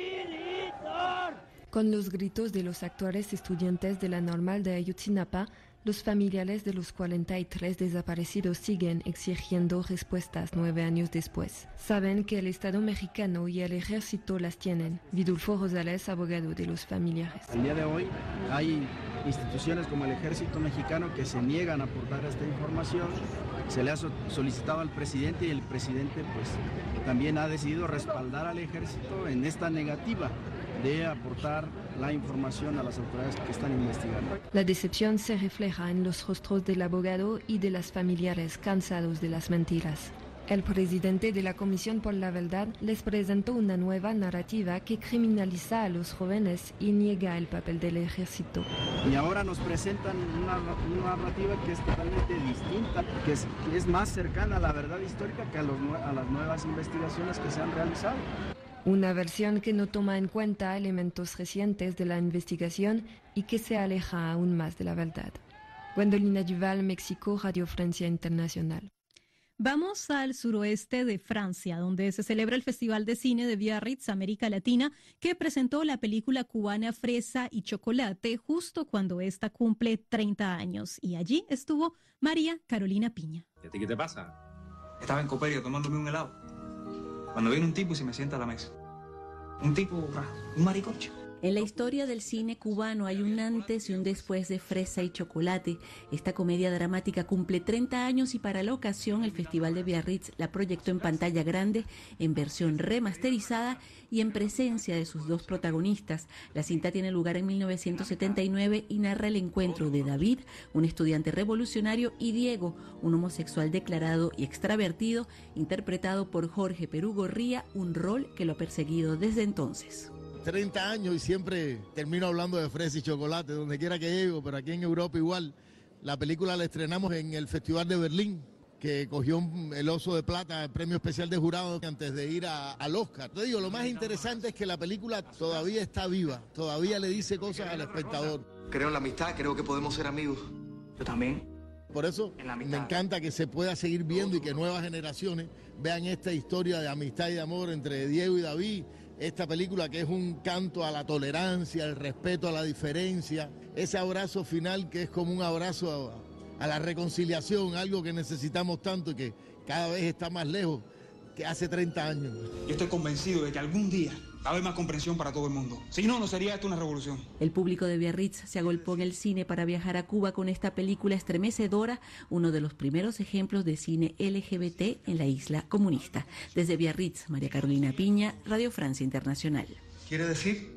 militar! Con los gritos de los actuales estudiantes de la Normal de Ayotzinapa, los familiares de los cuarenta y tres desaparecidos siguen exigiendo respuestas nueve años después. Saben que el Estado mexicano y el Ejército las tienen. Vidulfo Rosales, abogado de los familiares. El día de hoy hay instituciones como el Ejército mexicano que se niegan a aportar esta información. Se le ha solicitado al presidente y el presidente pues también ha decidido respaldar al Ejército en esta negativa de aportar la información a las autoridades que están investigando. La decepción se refleja en los rostros del abogado y de las familiares cansados de las mentiras. El presidente de la Comisión por la Verdad les presentó una nueva narrativa que criminaliza a los jóvenes y niega el papel del ejército. Y ahora nos presentan una, una narrativa que es totalmente distinta, que es, que es más cercana a la verdad histórica que a, los, a las nuevas investigaciones que se han realizado. Una versión que no toma en cuenta elementos recientes de la investigación y que se aleja aún más de la verdad. Gwendolyn Duval, México, Radio Francia Internacional. Vamos al suroeste de Francia, donde se celebra el Festival de Cine de Biarritz, América Latina, que presentó la película cubana Fresa y Chocolate justo cuando esta cumple treinta años. Y allí estuvo María Carolina Piña. ¿Y a ti qué te pasa? Estaba en Coperio tomándome un helado, cuando viene un tipo y se me sienta a la mesa. Un tipo, un maricoche. En la historia del cine cubano hay un antes y un después de Fresa y Chocolate. Esta comedia dramática cumple treinta años y para la ocasión el Festival de Biarritz la proyectó en pantalla grande, en versión remasterizada y en presencia de sus dos protagonistas. La cinta tiene lugar en mil novecientos setenta y nueve y narra el encuentro de David, un estudiante revolucionario, y Diego, un homosexual declarado y extravertido, interpretado por Jorge Perú Gorría, un rol que lo ha perseguido desde entonces. treinta años y siempre termino hablando de Fresa y Chocolate, donde quiera que llego, pero aquí en Europa igual. La película la estrenamos en el Festival de Berlín, que cogió un, el Oso de Plata, el premio especial de jurado, antes de ir a, al Oscar. Te digo, lo más interesante es que la película todavía está viva, todavía le dice cosas al espectador. Creo en la amistad, creo que podemos ser amigos. Yo también. Por eso me encanta que se pueda seguir viendo y que nuevas generaciones vean esta historia de amistad y de amor entre Diego y David. Esta película que es un canto a la tolerancia, al respeto a la diferencia, ese abrazo final que es como un abrazo a, a la reconciliación, algo que necesitamos tanto y que cada vez está más lejos que hace treinta años. Yo estoy convencido de que algún día va a haber más comprensión para todo el mundo. Si no, no sería esto una revolución. El público de Biarritz se agolpó en el cine para viajar a Cuba con esta película estremecedora, uno de los primeros ejemplos de cine L G B T en la isla comunista. Desde Biarritz, María Carolina Piña, Radio Francia Internacional. ¿Quiere decir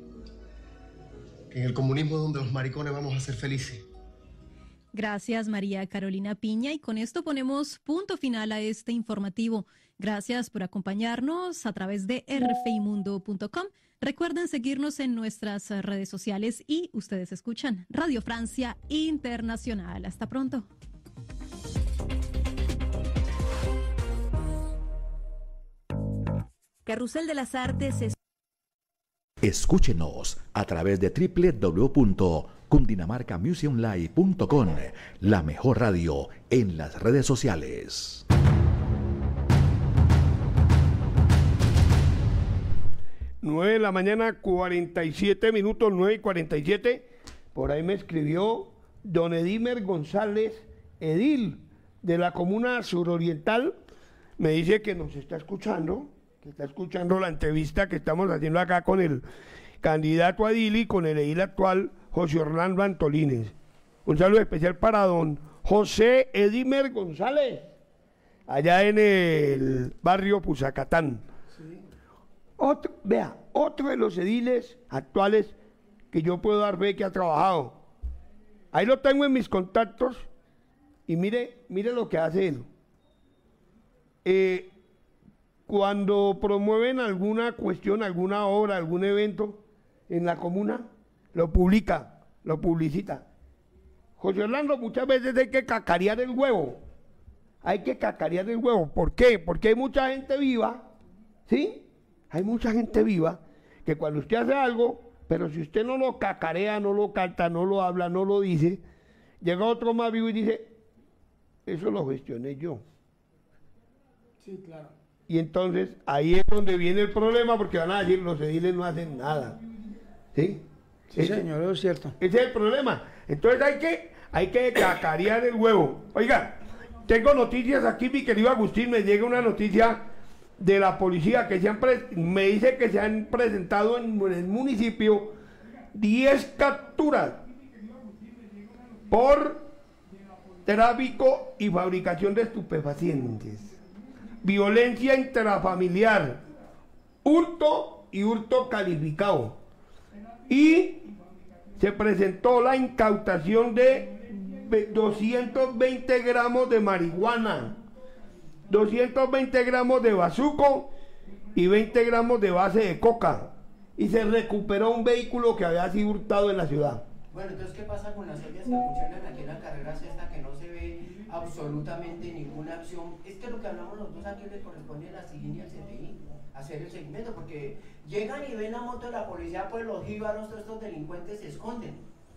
que en el comunismo donde los maricones vamos a ser felices? Gracias, María Carolina Piña, y con esto ponemos punto final a este informativo. Gracias por acompañarnos a través de r f i mundo punto com. Recuerden seguirnos en nuestras redes sociales y ustedes escuchan Radio Francia Internacional. Hasta pronto. Carrusel de las Artes es... Escúchenos a través de doble u doble u doble u punto cundinamarca museum live punto com, la mejor radio en las redes sociales. nueve de la mañana, cuarenta y siete minutos, nueve y cuarenta y siete. Por ahí me escribió don Edimer González, edil de la comuna suroriental. Me dice que nos está escuchando, que está escuchando la entrevista que estamos haciendo acá con el candidato a edil y con el edil actual, José Orlando Antolínez. Un saludo especial para don José Edimer González, allá en el barrio Puzacatán. Sí. Otro, vea, otro de los ediles actuales que yo puedo dar fe que ha trabajado. Ahí lo tengo en mis contactos y mire, mire lo que hace él. Eh, cuando promueven alguna cuestión, alguna obra, algún evento en la comuna, lo publica. lo publicita. José Orlando, muchas veces hay que cacarear el huevo. Hay que cacarear el huevo. ¿Por qué? Porque hay mucha gente viva, ¿sí? Hay mucha gente viva que cuando usted hace algo, pero si usted no lo cacarea, no lo canta, no lo habla, no lo dice, llega otro más vivo y dice, eso lo gestioné yo. Sí, claro. Y entonces ahí es donde viene el problema, porque van a decir, los ediles no hacen nada. ¿Sí? Sí, ese, señor, eso es cierto. Ese es el problema. Entonces hay que, hay que cacarear el huevo. Oiga, tengo noticias aquí, mi querido Agustín, me llega una noticia de la policía que se han pre me dice que se han presentado en, en el municipio diez capturas por tráfico y fabricación de estupefacientes, violencia intrafamiliar, hurto y hurto calificado. Y se presentó la incautación de doscientos veinte gramos de marihuana, doscientos veinte gramos de bazuco y veinte gramos de base de coca. Y se recuperó un vehículo que había sido hurtado en la ciudad. Bueno, entonces, ¿qué pasa con las ollas que funcionan aquí en la carrera sexta, que no se ve absolutamente ninguna acción? Es que lo que hablamos nosotros aquí le corresponde a la SIGIN y al C T I, hacer el seguimiento, porque llegan y ven la moto de la policía, pues los jíbaros, todos estos delincuentes se esconden.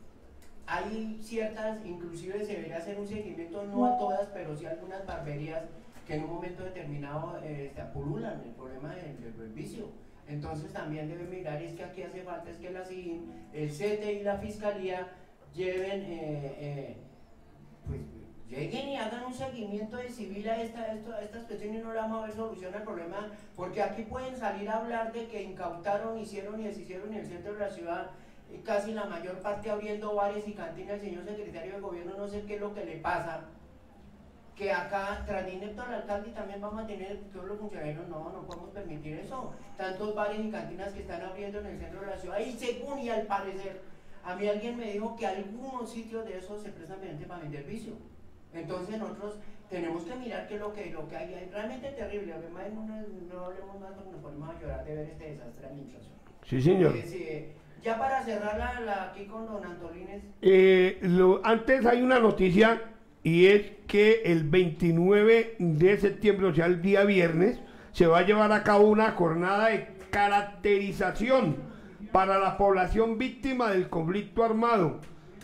Hay ciertas, inclusive se debería hacer un seguimiento, no a todas, pero sí a algunas barberías que en un momento determinado eh, se pululan el problema del, del vicio. Entonces también debe mirar, y es que aquí hace falta es que la SIGIN, el C T I y la Fiscalía lleven, eh, eh, pues lleguen y hagan un seguimiento de civil a, esta, a, esto, a estas cuestiones, y no le vamos a ver solución al problema, porque aquí pueden salir a hablar de que incautaron, hicieron y deshicieron en el centro de la ciudad, casi la mayor parte abriendo bares y cantinas. El señor secretario de gobierno, no sé qué es lo que le pasa, que acá, tras de inepto al alcalde, también vamos a tener todos los funcionarios. No, no podemos permitir eso. Tantos bares y cantinas que están abriendo en el centro de la ciudad, y según y al parecer, a mí alguien me dijo que algunos sitios de esos se prestan para vender vicio. Entonces nosotros tenemos que mirar qué es lo que, lo que hay. Es realmente terrible. Además, no, no hablemos más porque nos ponemos a llorar de ver este desastre de administración. Sí, señor. Es, eh, ya para cerrar la, la, aquí con don Antolines. Eh, lo, antes hay una noticia, y es que el veintinueve de septiembre, o sea el día viernes, se va a llevar a cabo una jornada de caracterización para la población víctima del conflicto armado,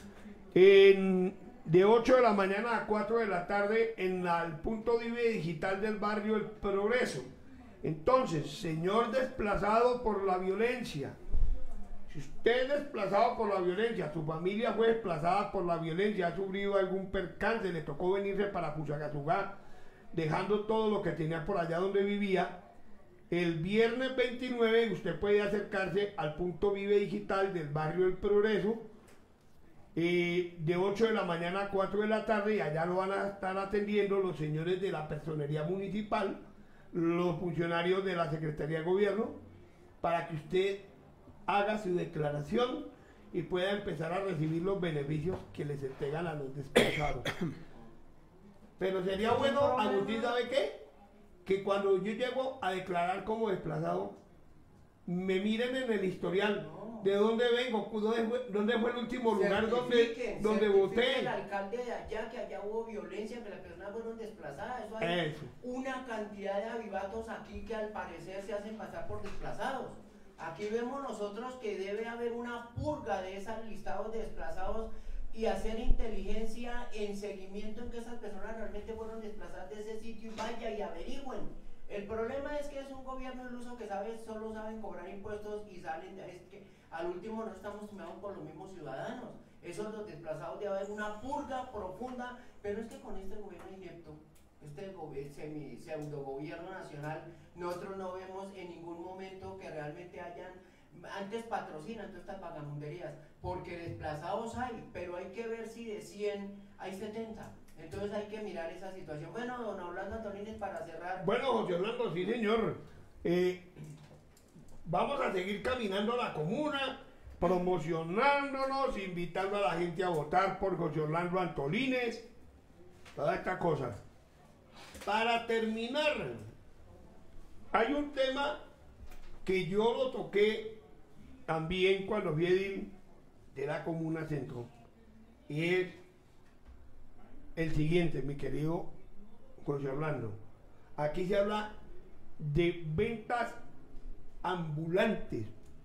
en, de ocho de la mañana a cuatro de la tarde en la, el punto Vive Digital del barrio El Progreso. Entonces, señor desplazado por la violencia, si usted es desplazado por la violencia, su familia fue desplazada por la violencia, ha sufrido algún percance, le tocó venirse para Fusagasugá, dejando todo lo que tenía por allá donde vivía, el viernes veintinueve usted puede acercarse al punto Vive Digital del barrio El Progreso, eh, de ocho de la mañana a cuatro de la tarde, y allá lo van a estar atendiendo los señores de la personería municipal, los funcionarios de la Secretaría de Gobierno, para que usted haga su declaración y pueda empezar a recibir los beneficios que les entregan a los desplazados. Pero sería bueno, Agustín, ¿sabe qué? Que cuando yo llego a declarar como desplazado, me miren en el historial, de dónde vengo, dónde fue, dónde fue el último lugar donde, donde voté. El alcalde de allá, que allá hubo violencia, que las personas fueron desplazadas. Eso hay Eso. Una cantidad de avivatos aquí que al parecer se hacen pasar por desplazados. Aquí vemos nosotros que debe haber una purga de esos listados de desplazados y hacer inteligencia en seguimiento en que esas personas realmente fueron desplazadas de ese sitio, y vaya y averigüen. El problema es que es un gobierno iluso que sabe, solo saben cobrar impuestos y salen de, es que al último no estamos tomados por los mismos ciudadanos. Esos los desplazados debe haber una purga profunda, pero es que con este gobierno inepto, este semi, pseudo gobierno nacional, nosotros no vemos en ningún momento que realmente hayan, antes patrocinan todas estas vagamunderías, porque desplazados hay, pero hay que ver si de cien hay setenta. Entonces hay que mirar esa situación. Bueno, don Orlando Antolines, para cerrar. Bueno, José Orlando, sí señor. Eh, vamos a seguir caminando a la comuna, promocionándonos, invitando a la gente a votar por José Orlando Antolines, todas estas cosas. Para terminar, hay un tema que yo lo toqué también cuando vi edil de la Comuna Centro y es el siguiente, mi querido José Orlando. Aquí se habla de ventas ambulantes,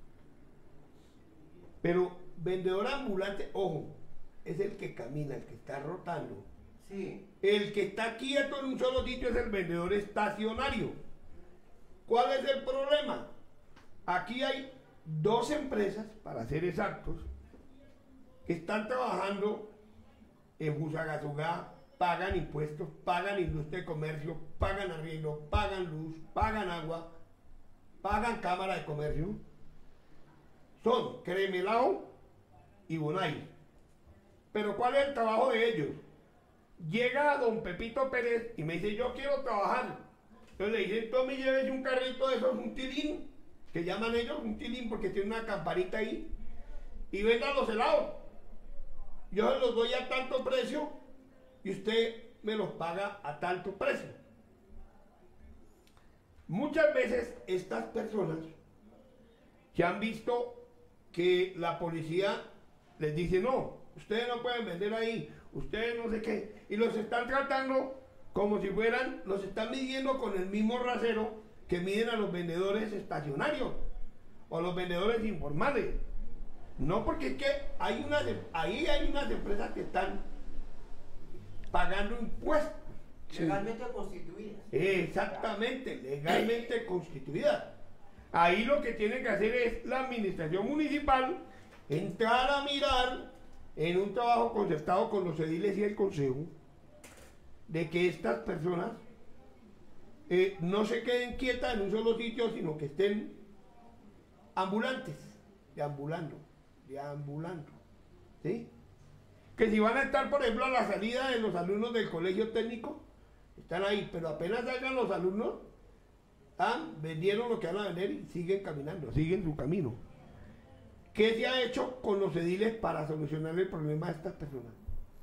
pero vendedor ambulante, ojo, es el que camina, el que está rotando. Sí. El que está quieto en un solo sitio es el vendedor estacionario. ¿Cuál es el problema? Aquí hay dos empresas, para ser exactos, que están trabajando en Fusagasugá, pagan impuestos, pagan industria de comercio, pagan arriendo, pagan luz, pagan agua, pagan cámara de comercio. Son Cremelao y Bonay. Pero ¿cuál es el trabajo de ellos? Llega don Pepito Pérez y me dice, yo quiero trabajar. Entonces le dicen, tome y llévese un carrito de esos, un tilín, que llaman ellos un tilín porque tiene una campanita ahí, y venda los helados. Yo se los doy a tanto precio y usted me los paga a tanto precio. Muchas veces estas personas que han visto que la policía les dice, no, ustedes no pueden vender ahí, ustedes no sé qué, y los están tratando como si fueran, los están midiendo con el mismo rasero que miden a los vendedores estacionarios o a los vendedores informales. No, porque es que hay unas, ahí hay unas empresas que están pagando impuestos. Legalmente constituidas. Exactamente, legalmente constituidas. Ahí lo que tiene que hacer es la administración municipal entrar a mirar en un trabajo concertado con los ediles y el consejo de que estas personas eh, no se queden quietas en un solo sitio, sino que estén ambulantes, deambulando, deambulando, ¿sí? Que si van a estar, por ejemplo, a la salida de los alumnos del colegio técnico, están ahí, pero apenas salgan los alumnos, ¿ah? vendieron lo que van a vender y siguen caminando, siguen su camino. ¿Qué se ha hecho con los ediles para solucionar el problema de estas personas?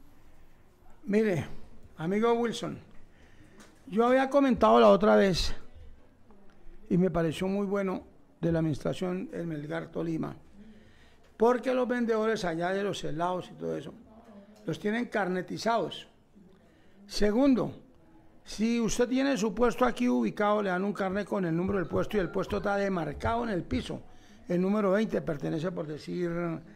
Mire, amigo Wilson, yo había comentado la otra vez y me pareció muy bueno de la administración El Melgar Tolima, porque los vendedores allá de los helados y todo eso los tienen carnetizados. Segundo, si usted tiene su puesto aquí ubicado, le dan un carnet con el número del puesto y el puesto está demarcado en el piso. El número veinte pertenece, por decir,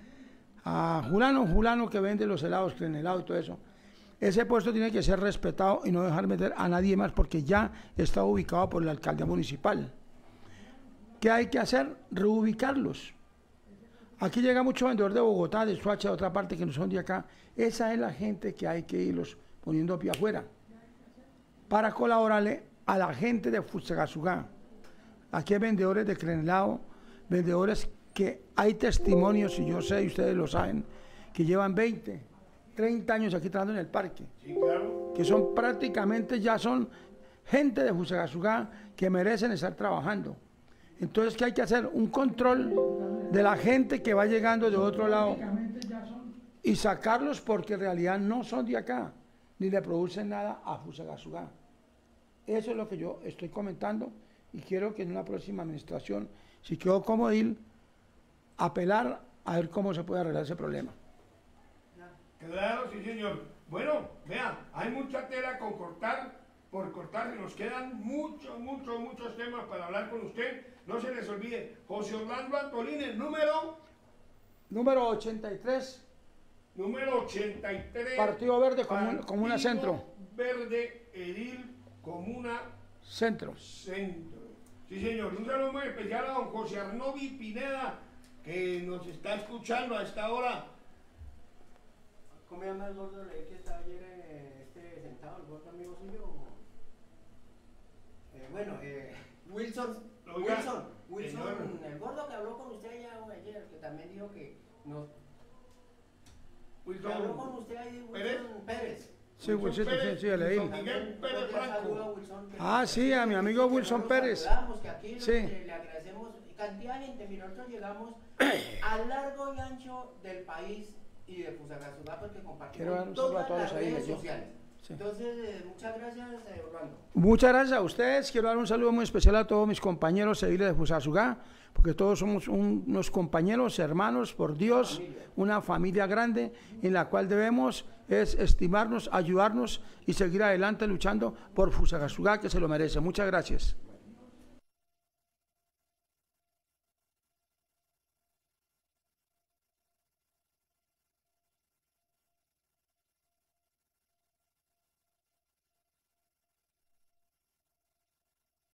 a Julano, Julano que vende los helados, Crenelado y todo eso. Ese puesto tiene que ser respetado y no dejar meter a nadie más porque ya está ubicado por la alcaldía municipal. ¿Qué hay que hacer? Reubicarlos. Aquí llega mucho vendedor de Bogotá, de Soacha, de otra parte que no son de acá. Esa es la gente que hay que irlos poniendo pie afuera para colaborarle a la gente de Fusagasugá. Aquí hay vendedores de Crenelado, vendedores que hay testimonios, y yo sé, y ustedes lo saben, que llevan veinte, treinta años aquí trabajando en el parque. Sí, claro. Que son prácticamente, ya son gente de Fusagasugá que merecen estar trabajando. Entonces, ¿qué hay que hacer? Un control de la gente que va llegando de otro lado y sacarlos porque en realidad no son de acá, ni le producen nada a Fusagasugá. Eso es lo que yo estoy comentando y quiero que en una próxima administración, si quedó como ir, apelar a ver cómo se puede arreglar ese problema. Claro, sí, señor. Bueno, vean, hay mucha tela con cortar, por cortar, se nos quedan muchos, muchos, muchos temas para hablar con usted. No se les olvide, José Orlando Antolín, el número... Número ochenta y tres. Número ochenta y tres. Partido Verde, Comuna, Comuna Partido Centro. Verde, Edil, Comuna Centro. Centro. Sí, señor. Un saludo muy especial a don José Arnovi Pineda, que nos está escuchando a esta hora. ¿Cómo se llama el gordo de que está ayer eh, este, sentado, el gordo amigo suyo? Eh, bueno, eh, Wilson, Oiga, Wilson, Wilson, señor. el gordo que habló con usted allá ayer, que también dijo que no. Wilson, que habló con usted ahí, Wilson Pérez. Pérez. Sí, Wilson, sí, sí, leí. Miguel Pérez Franco. Ah, sí, a mi amigo Wilson Pérez. Que aquí Sí. le, le agradecemos cantidad de gente. Mira, nosotros llegamos a largo y ancho del país y de Fusagasugá porque Quiero dar compartimos un saludo a todas todos las ahí, redes yo. sociales. Sí. Entonces, eh, muchas gracias, eh, Orlando. Muchas gracias a ustedes. Quiero dar un saludo muy especial a todos mis compañeros civiles de Fusagasugá, porque todos somos un, unos compañeros, hermanos, por Dios, una familia grande en la cual debemos es estimarnos, ayudarnos y seguir adelante luchando por Fusagasugá, que se lo merece. Muchas gracias.